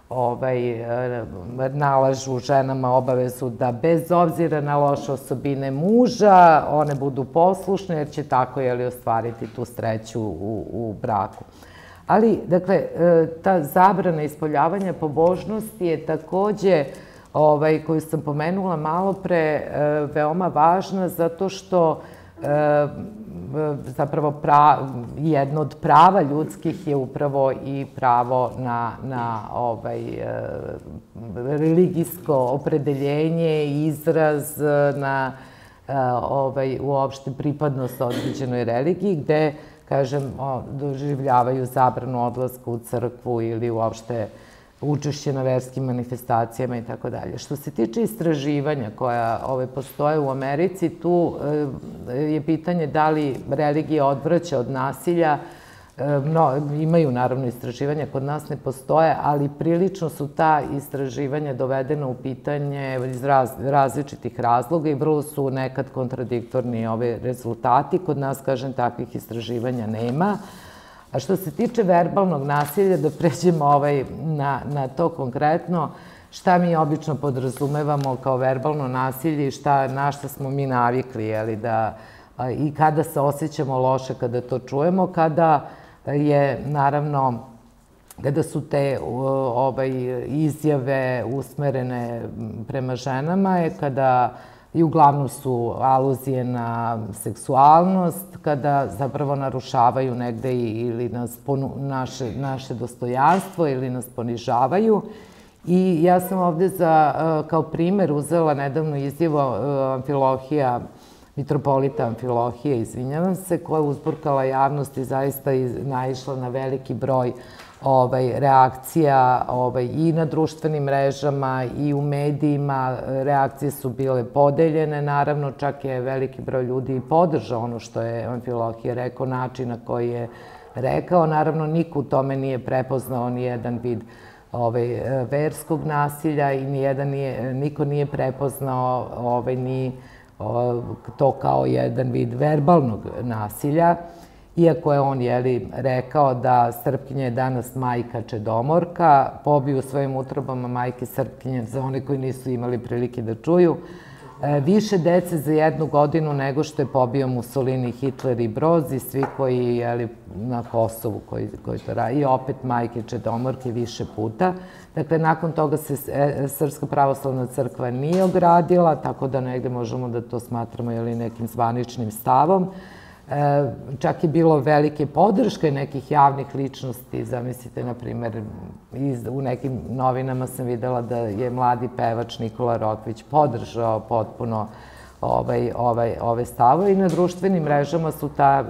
nalažu ženama obavezu da bez obzira na loše osobine muža one budu poslušne jer će tako ostvariti tu sreću u braku. Ali, dakle, ta zabrana ispoljavanja pobožnosti je takođe, koju sam pomenula malo pre, veoma važna zato što zapravo jedno od prava ljudskih je upravo i pravo na religijsko opredeljenje, izraz, na uopšte pripadnost određenoj religiji, gde, kažem, doživljavaju zabranu odlaska u crkvu ili uopšte učešće na verskim manifestacijama i tako dalje. Što se tiče istraživanja koja postoje u Americi, tu je pitanje da li religija odvraća od nasilja. Imaju naravno istraživanja, kod nas ne postoje, ali prilično su ta istraživanja dovedena u pitanje iz različitih razloga i vrlo su nekad kontradiktorni rezultati. Kod nas, kažem, takvih istraživanja nema. A što se tiče verbalnog nasilja, da pređemo na to konkretno, šta mi obično podrazumevamo kao verbalno nasilje i na šta smo mi navikli, i kada se osjećamo loše kada to čujemo, kada je, naravno, kada su te izjave usmerene prema ženama, kada i uglavnom su aluzije na seksualnost, kada zapravo narušavaju negde ili naše dostojanstvo ili nas ponižavaju. I ja sam ovde kao primer uzela nedavno izjavu Amfilohija, mitropolita Amfilohije, izvinjavam se, koja je uzburkala javnost i zaista naišla na veliki broj reakcija i na društvenim mrežama i u medijima. Reakcije su bile podeljene, naravno, čak je veliki broj ljudi podržao ono što je Amfilohije rekao, način na koji je rekao. Naravno, niko u tome nije prepoznao ni jedan vid verskog nasilja i niko nije prepoznao ni to kao jedan vid verbalnog nasilja. Iako je on rekao da Srpkinja je danas majka čedomorka, pobiju svojim utrobama majke Srpkinje, za one koji nisu imali prilike da čuju, više dece za 1 godinu nego što je pobio Mussolini, Hitler i Broz i svi koji na Kosovu koji to radi. I opet majke čedomorke više puta. Dakle, nakon toga se Srpska pravoslavna crkva nije ogradila, tako da negde možemo da to smatramo nekim zvaničnim stavom. Čak je bilo velike podrške nekih javnih ličnosti. Zamislite, na primer, u nekim novinama sam videla da je mladi pevač Nikola Rokvić podržao potpuno ove stavove i na društvenim mrežama su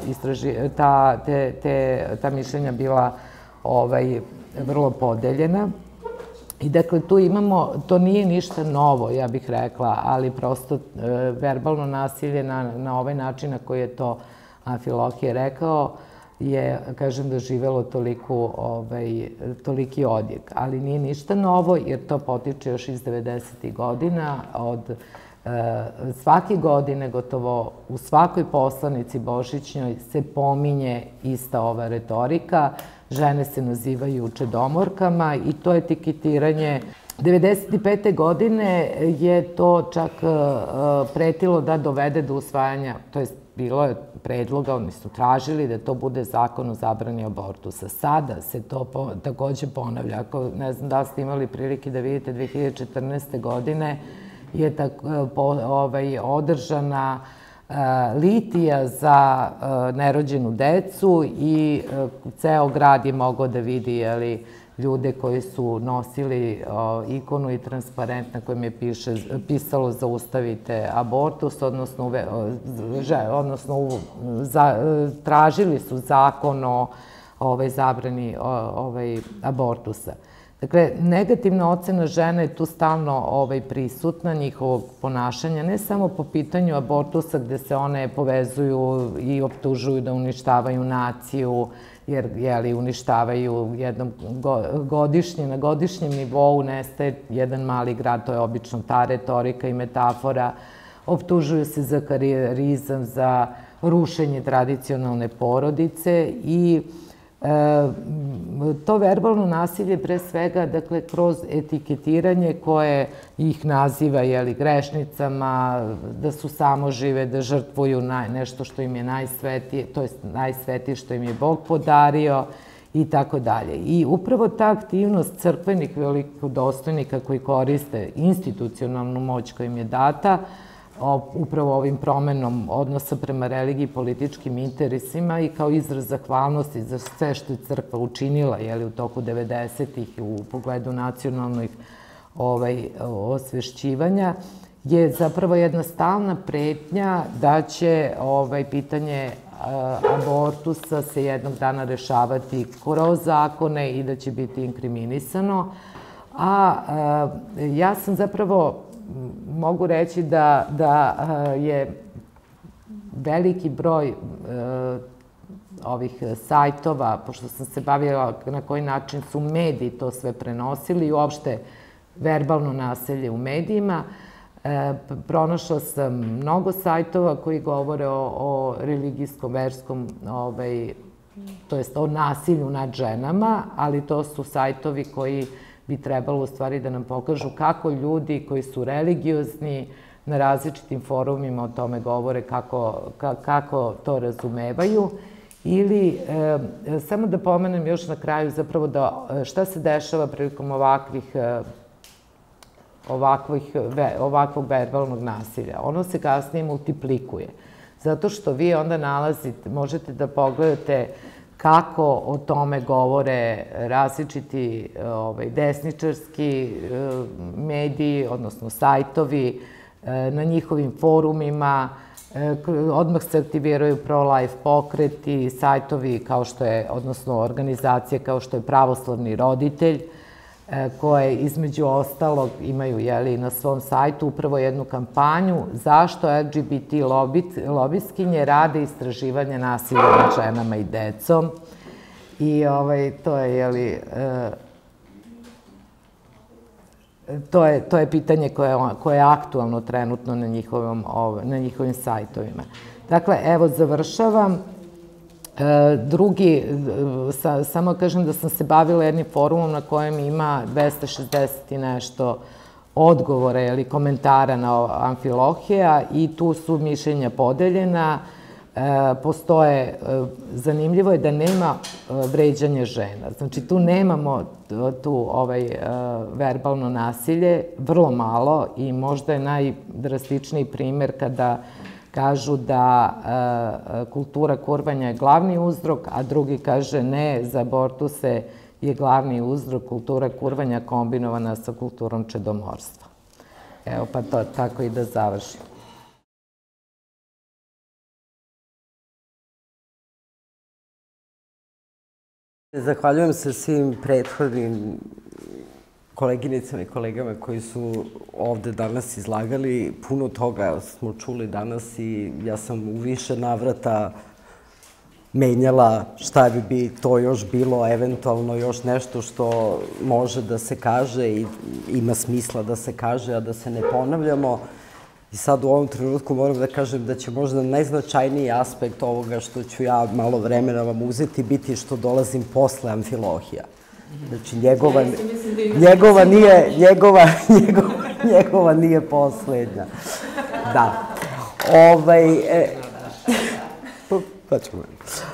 ta mišljenja bila vrlo podeljena. I dakle, tu imamo, to nije ništa novo, ja bih rekla, ali prosto verbalno nasilje na ovaj način na koji je to Amfilohije rekao je, kažem, doživelo toliki odjek. Ali nije ništa novo jer to potiče još iz 90. godina. Od svake godine, gotovo u svakoj poslanici božićnjoj se pominje ista ova retorika. Žene se nazivaju čedomorkama i to etiketiranje. 95. godine je to čak pretilo da dovede do usvajanja, to je bilo je predloga, oni su tražili da to bude zakon o zabrani abortusa. Sada se to takođe ponavlja. Ako ne znam da ste imali prilike da vidite, 2014. godine je održana litija za nerođenu decu i ceo grad je mogao da vidi ljude koji su nosili ikonu i transparent na kojem je pisalo zaustavite abortus, odnosno tražili su zakon o zabrani abortusa. Dakle, negativna ocena žena je tu stalno prisutna, njihovog ponašanja, ne samo po pitanju abortusa gde se one povezuju i optužuju da uništavaju naciju, jer uništavaju godišnje, na godišnjem nivou nestaje jedan mali grad, to je obično ta retorika i metafora optužuju se za karijerizam, za rušenje tradicionalne porodice i to verbalno nasilje pre svega, dakle, kroz etiketiranje koje ih naziva grešnicama, da su samožive, da žrtvuju nešto što im je najsvetije, to je najsvetije što im je Bog podario i tako dalje. I upravo ta aktivnost crkvenih velikodostojnika koji koriste institucionalnu moć koja im je data, upravo ovim promenom odnosa prema religiji i političkim interesima i kao izraz zahvalnosti za sve što je crkva učinila u toku 90-ih u pogledu nacionalnih osvešćivanja, je zapravo jedna stalna pretnja da će pitanje abortusa se jednog dana rešavati kroz zakone i da će biti inkriminisano. A ja sam zapravo mogu reći da je veliki broj ovih sajtova, pošto sam se bavila na koji način su mediji to sve prenosili i uopšte verbalno nasilje u medijima, pronašla sam mnogo sajtova koji govore o religijskom, verskom, to jest o nasilju nad ženama, ali to su sajtovi koji bi trebalo u stvari da nam pokažu kako ljudi koji su religiozni na različitim forumima o tome govore, kako to razumevaju. Ili, samo da pomenem još na kraju zapravo da šta se dešava prilikom ovakvog verbalnog nasilja. Ono se kasnije multiplikuje. Zato što vi onda možete da pogledate kako o tome govore različiti desničarski mediji, odnosno sajtovi, na njihovim forumima. Odmah se aktiviraju pro-life pokreti, sajtovi kao što je, odnosno organizacije kao što je Pravoslavni roditelj, koje između ostalog imaju na svom sajtu upravo jednu kampanju zašto LGBT lobistkinje rade istraživanje nasilja nad ženama i decom. I to je pitanje koje je aktualno trenutno na njihovim sajtovima. Dakle, evo, završavam. Drugi, samo kažem da sam se bavila jednim forumom na kojem ima 260 i nešto odgovora ili komentara na Amfilohija i tu su mišljenja podeljena. Postoje, zanimljivo je da nema vređanja žena. Znači, tu nemamo verbalno nasilje, vrlo malo i možda je najdrastičniji primer kada kažu da kultura kurvanja je glavni uzrok, a drugi kaže ne, za abortuse je glavni uzrok kultura kurvanja kombinovana sa kulturom čedomorstva. Evo, pa to tako i da završim. Zahvaljujem se svim prethodnim koleginicama i kolegama koji su ovde danas izlagali. Puno toga smo čuli danas i ja sam u više navrata menjala šta bi to još bilo, eventualno još nešto što može da se kaže i ima smisla da se kaže, a da se ne ponavljamo. I sad u ovom trenutku moram da kažem da će možda najznačajniji aspekt ovoga što ću ja malo vremena vam uzeti biti što dolazim posle Amfilohija. Znači, njegova nije poslednja. Da. Pa ćemo.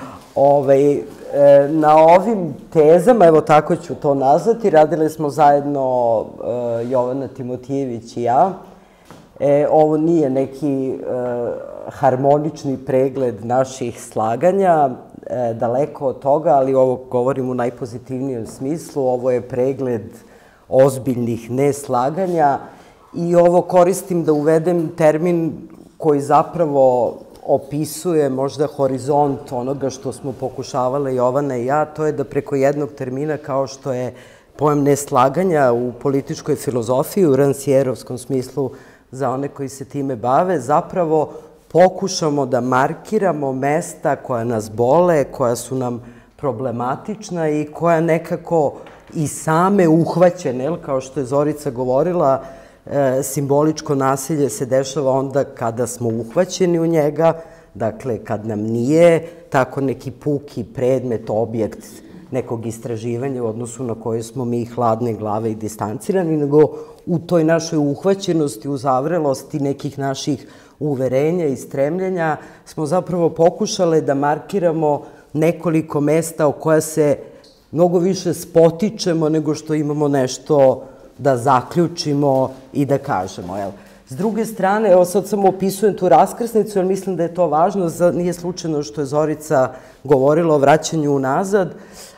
Na ovim tezama, evo tako ću to nazvati, radili smo zajedno Jovana Timotijević i ja. Ovo nije neki harmonični pregled naših slaganja, daleko od toga, ali ovo govorim u najpozitivnijem smislu. Ovo je pregled ozbiljnih neslaganja i ovo koristim da uvedem termin koji zapravo opisuje možda horizont onoga što smo pokušavale Jovana i ja, to je da preko jednog termina kao što je pojam neslaganja u političkoj filozofiji, u rancijerovskom smislu za one koji se time bave, zapravo pokušamo da markiramo mesta koja nas bole, koja su nam problematična i koja nekako i same uhvaćene, kao što je Zorica govorila, simboličko nasilje se dešava onda kada smo uhvaćeni u njega, dakle kad nam nije tako neki puki predmet, objekt nekog istraživanja u odnosu na koje smo mi hladne glave i distancirani, nego u toj našoj uhvaćenosti, u zavrelosti nekih naših uverenja i stremljenja smo zapravo pokušale da markiramo nekoliko mesta o koja se mnogo više spotičemo nego što imamo nešto da zaključimo i da kažemo. S druge strane, evo sad samo opisujem tu raskrsnicu, jer mislim da je to važno, nije slučajno što je Zorica govorila o vraćanju unazad.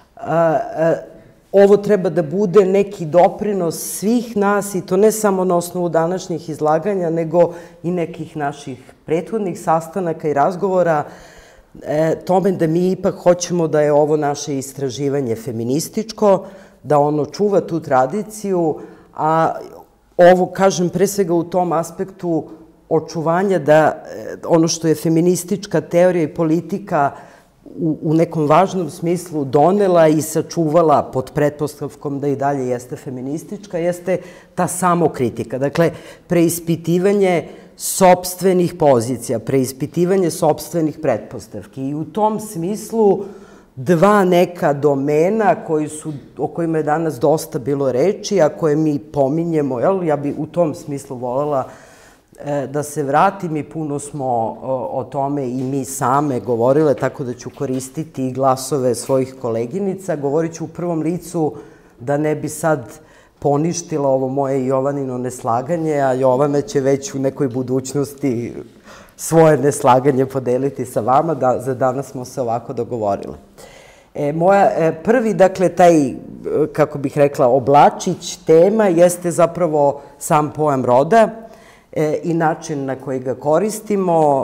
Ovo treba da bude neki doprinos svih nas, i to ne samo na osnovu današnjih izlaganja, nego i nekih naših prethodnih sastanaka i razgovora, tome da mi ipak hoćemo da je ovo naše istraživanje feminističko, da ono čuva tu tradiciju, a ovo kažem pre svega u tom aspektu očuvanja da ono što je feministička teorija i politika u nekom važnom smislu donela i sačuvala pod pretpostavkom da i dalje jeste feministička, jeste ta samokritika. Dakle, preispitivanje sopstvenih pozicija, preispitivanje sopstvenih pretpostavki. I u tom smislu dva neka domena o kojima je danas dosta bilo reči, a koje mi pominjemo, ja bi u tom smislu voljela da se vratim i puno smo o tome i mi same govorile, tako da ću koristiti i glasove svojih koleginica. Govorit ću u prvom licu da ne bi sad poništila ovo moje Jovanino neslaganje, a Jovana će već u nekoj budućnosti svoje neslaganje podeliti sa vama, za danas smo se ovako dogovorile. Prvi, dakle, taj, kako bih rekla, oblačić tema jeste zapravo sam pojam roda i način na koji ga koristimo.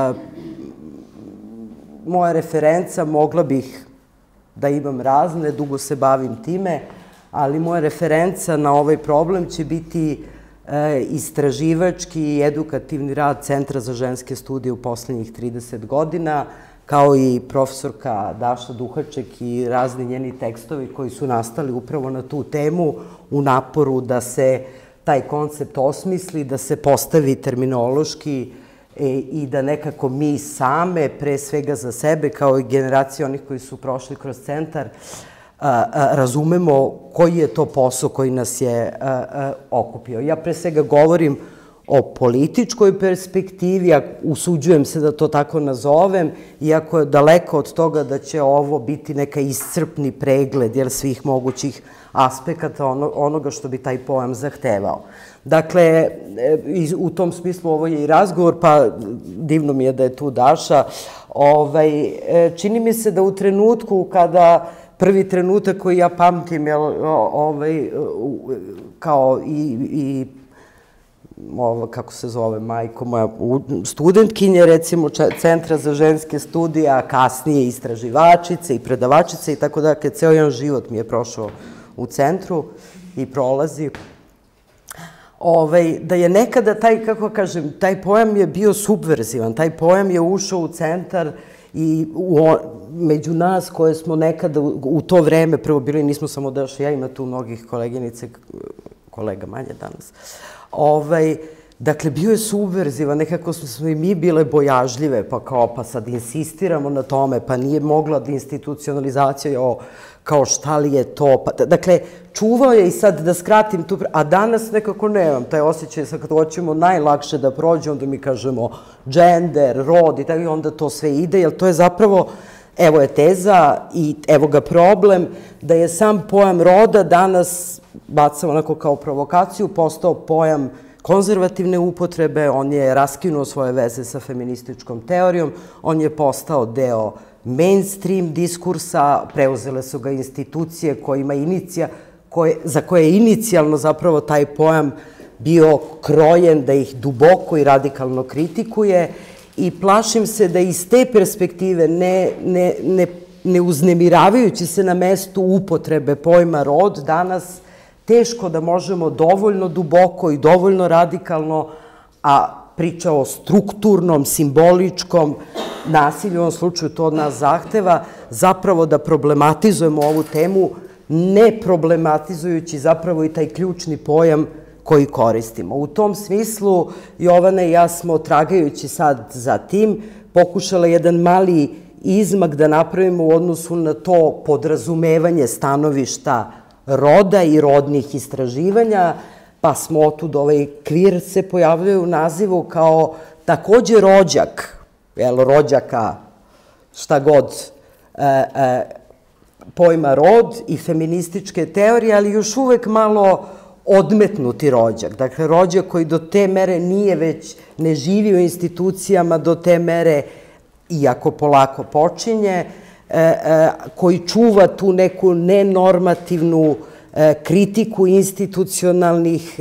Moja referenca, mogla bih da imam razne, dugo se bavim time, ali moja referenca na ovaj problem će biti istraživački i edukativni rad Centra za ženske studije u poslednjih 30 godina, kao i profesorka Daša Duhaček i razni njeni tekstovi koji su nastali upravo na tu temu u naporu da se taj koncept osmisli, da se postavi terminološki i da nekako mi same, pre svega za sebe, kao i generacije onih koji su prošli kroz centar, razumemo koji je to posao koji nas je okupio. Ja pre svega govorim o političkoj perspektivi, a usuđujem se da to tako nazovem, iako je daleko od toga da će ovo biti neka iscrpni pregled svih mogućih aspekata onoga što bi taj pojam zahtevao. Dakle, u tom smislu ovo je i razgovor, pa divno mi je da je tu Daša. Čini mi se da u trenutku kada prvi trenutak koji ja pamtim, kao i kako se zove, majko moja, studentkinje, recimo, Centra za ženske studije, a kasnije istraživačice i predavačice i tako da, ceo jedan život mi je prošao u centru i prolazi. Da je nekada taj, kako kažem, taj pojam je bio subverzivan, taj pojam je ušao u centar i među nas koje smo nekada u to vreme prvo bili, nismo samo Daša, ja ima tu mnogih koleginice, kolega manje danas, dakle, bio je subverzivan, nekako smo i mi bile bojažljive, pa sad insistiramo na tome, pa nije mogla da institucionalizacija, kao šta li je to, dakle, čuvao je i sad da skratim tu, a danas nekako nemam taj osjećaj, sad kad hoćemo najlakše da prođe, onda mi kažemo gender, rod i tako, i onda to sve ide, jer to je zapravo, evo je teza i evo ga problem, da je sam pojam roda danas, bacam onako kao provokaciju, postao pojam konzervativne upotrebe, on je raskinuo svoje veze sa feminističkom teorijom, on je postao deo mainstream diskursa, preuzele su ga institucije za koje je inicijalno zapravo taj pojam bio krojen da ih duboko i radikalno kritikuje i plašim se da iz te perspektive, ne uznemiravajući se na mestu upotrebe pojma rod, danas teško da možemo dovoljno duboko i dovoljno radikalno, a priča o strukturnom, simboličkom nasilju, u ovom slučaju to od nas zahteva, zapravo da problematizujemo ovu temu, ne problematizujući zapravo i taj ključni pojam koji koristimo. U tom smislu Jovana i ja smo, tragajući sad za tim, pokušala jedan mali izmak da napravimo u odnosu na to podrazumevanje stanovišta roda i rodnih istraživanja, pa smo otud, kvir se pojavljuje u nazivu kao takođe rođak, rođaka, šta god, pojma rod i feminističke teorije, ali još uvek malo odmetnuti rođak. Dakle, rođak koji do te mere nije već, ne živi u institucijama do te mere, iako polako počinje, koji čuva tu neku nenormativnu kritiku institucionalnih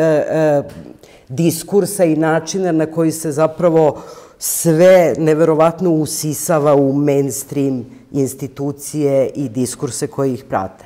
diskursa i načina na koji se zapravo sve neverovatno usisava u mainstream institucije i diskurse koji ih prate.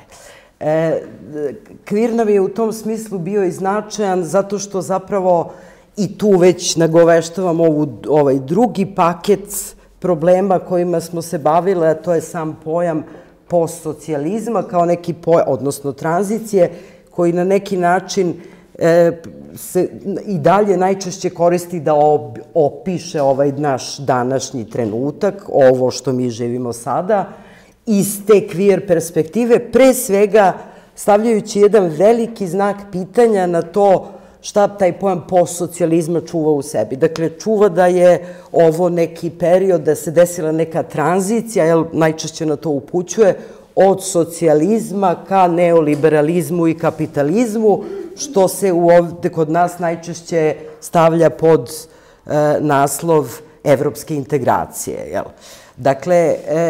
Kvir nam je u tom smislu bio i značajan zato što zapravo i tu već nagoveštavamo ovaj drugi paket problema kojima smo se bavili, a to je sam pojam postsocijalizma kao neki pojam, odnosno tranzicije, koji na neki način se i dalje najčešće koristi da opiše ovaj naš današnji trenutak, ovo što mi živimo sada, iz te queer perspektive, pre svega stavljajući jedan veliki znak pitanja na to šta taj pojam postsocijalizma čuva u sebi. Dakle, čuva da je ovo neki period, da se desila neka tranzicija, jer najčešće na to upućuje, od socijalizma ka neoliberalizmu i kapitalizmu, što se ovde kod nas najčešće stavlja pod naslov evropske integracije. Dakle,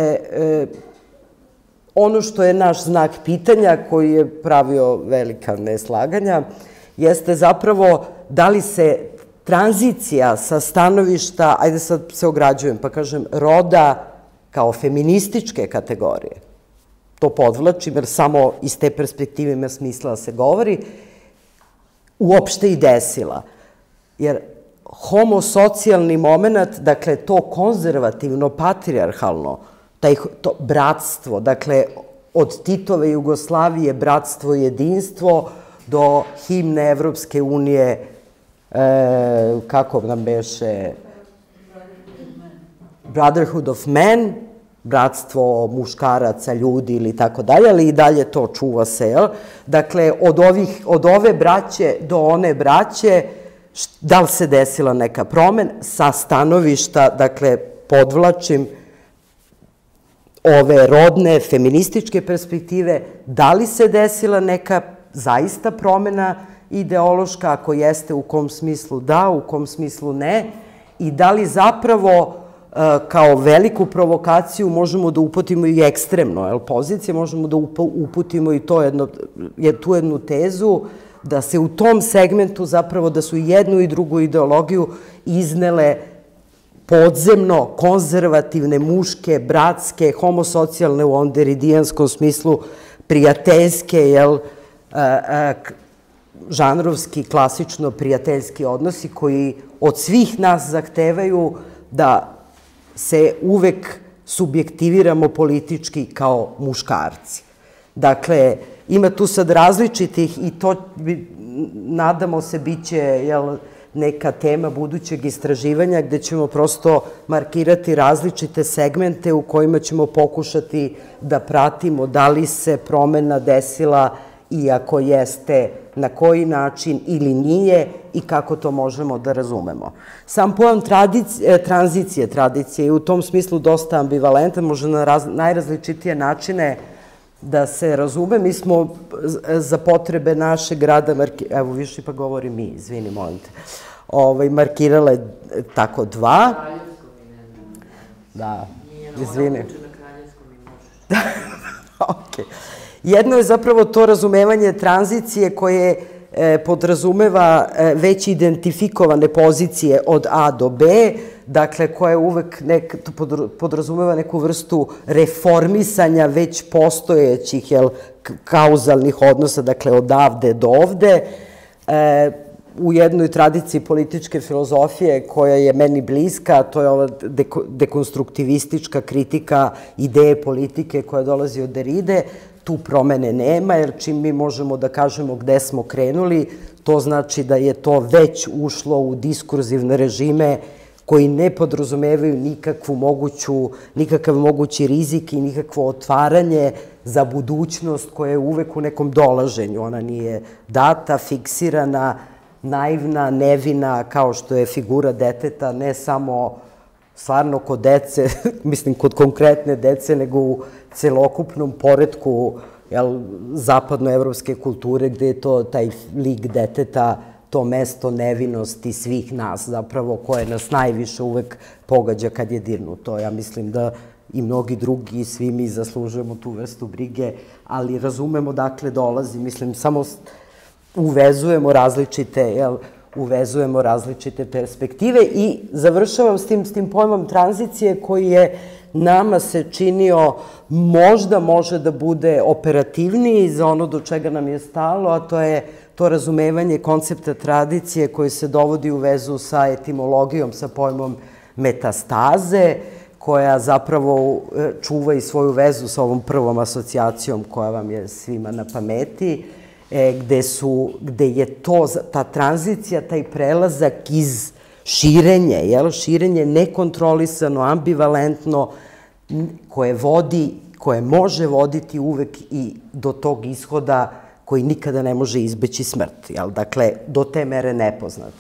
ono što je naš znak pitanja, koji je pravio velika neslaganja, jeste zapravo da li se tranzicija sa stanovišta, ajde sad se ograđujem pa kažem, roda kao feminističke kategorije, to podvlačim jer samo iz te perspektive ima smisla da se govori, uopšte i desila. Jer homosocijalni moment, dakle to konzervativno, patrijarhalno, to bratstvo, dakle od Titove Jugoslavije bratstvo i jedinstvo do himne Evropske unije, kako nam beše, Brotherhood of Men, bratstvo muškaraca, ljudi ili tako dalje, ali i dalje to čuva se, jel? Dakle, od ove braće do one braće, da li se desila neka promena sa stanovišta, dakle, podvlačim, ove rodne, feminističke perspektive, da li se desila neka zaista promena ideološka, ako jeste, u kom smislu da, u kom smislu ne, i da li zapravo kao veliku provokaciju možemo da uputimo i ekstremno pozicije, možemo da uputimo i tu jednu tezu, da se u tom segmentu zapravo da su jednu i drugu ideologiju iznele podzemno, konzervativne, muške, bratske, homosocijalne u ovom deridijanskom smislu, prijateljske, žanrovski, klasično prijateljski odnosi koji od svih nas zahtevaju da se uvek subjektiviramo politički kao muškarci. Dakle, ima tu sad različitih i to, nadamo se, biće neka tema budućeg istraživanja gde ćemo prosto markirati različite segmente u kojima ćemo pokušati da pratimo da li se promena desila i ako jeste, na koji način ili nije i kako to možemo da razumemo. Sam pojam tranzicije, tradicije je u tom smislu dosta ambivalentan, može na najrazličitije načine da se razume. Mi smo za potrebe našeg rada, evo više pa govori mi, izvini, molim te, markirale tako dva. Da, izvini. Ok. Jedno je zapravo to razumevanje tranzicije koje podrazumeva već identifikovane pozicije od A do B, dakle koje uvek podrazumeva neku vrstu reformisanja već postojećih kauzalnih odnosa, dakle odavde do ovde. U jednoj tradiciji političke filozofije koja je meni bliska, to je ova dekonstruktivistička kritika ideje politike koja dolazi od Derride, tu promene nema, jer čim mi možemo da kažemo gde smo krenuli, to znači da je to već ušlo u diskurzivne režime koji ne podrazumevaju nikakav mogući rizik i nikakvo otvaranje za budućnost koja je uvek u nekom dolaženju. Ona nije data, fiksirana, naivna, nevina, kao što je figura deteta, ne samo stvarno kod dece, mislim kod konkretne dece, nego u celokupnom poretku zapadnoevropske kulture, gde je to taj lik deteta, to mesto nevinosti svih nas zapravo, koje nas najviše uvek pogađa kad je dirnuto. Ja mislim da i mnogi drugi, svi mi zaslužujemo tu vrstu brige, ali razumemo dakle dolazi, mislim, samo uvezujemo različite perspektive i završavam s tim pojmom tranzicije koji je nama se činio možda može da bude operativniji za ono do čega nam je stalo, a to je to razumevanje koncepta tradicije koji se dovodi u vezu sa etimologijom, sa pojmom metastaze, koja zapravo čuva i svoju vezu sa ovom prvom asocijacijom koja vam je svima na pameti, gde je to, ta tranzicija, taj prelazak iz širenje nekontrolisano, ambivalentno, koje može voditi uvek i do tog ishoda koji nikada ne može izbeći smrt. Dakle, do te mere nepoznato.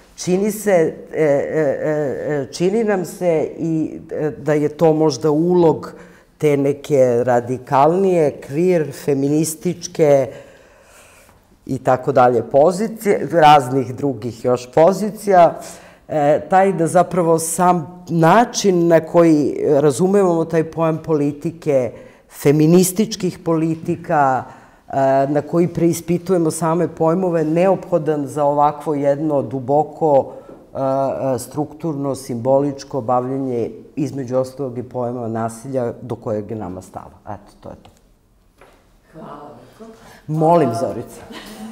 Čini nam se i da je to možda ulog te neke radikalnije, queer, feminističke i tako dalje pozicije, raznih drugih još pozicija, taj da zapravo sam način na koji razumevamo taj pojam politike, feminističkih politika, na koji preispitujemo same pojmove, neophodan za ovakvo jedno duboko strukturno, simboličko bavljenje između ostalog i pojma nasilja do kojeg je nama stalo. Eto, to je to. Hvala. Molim, Zorica.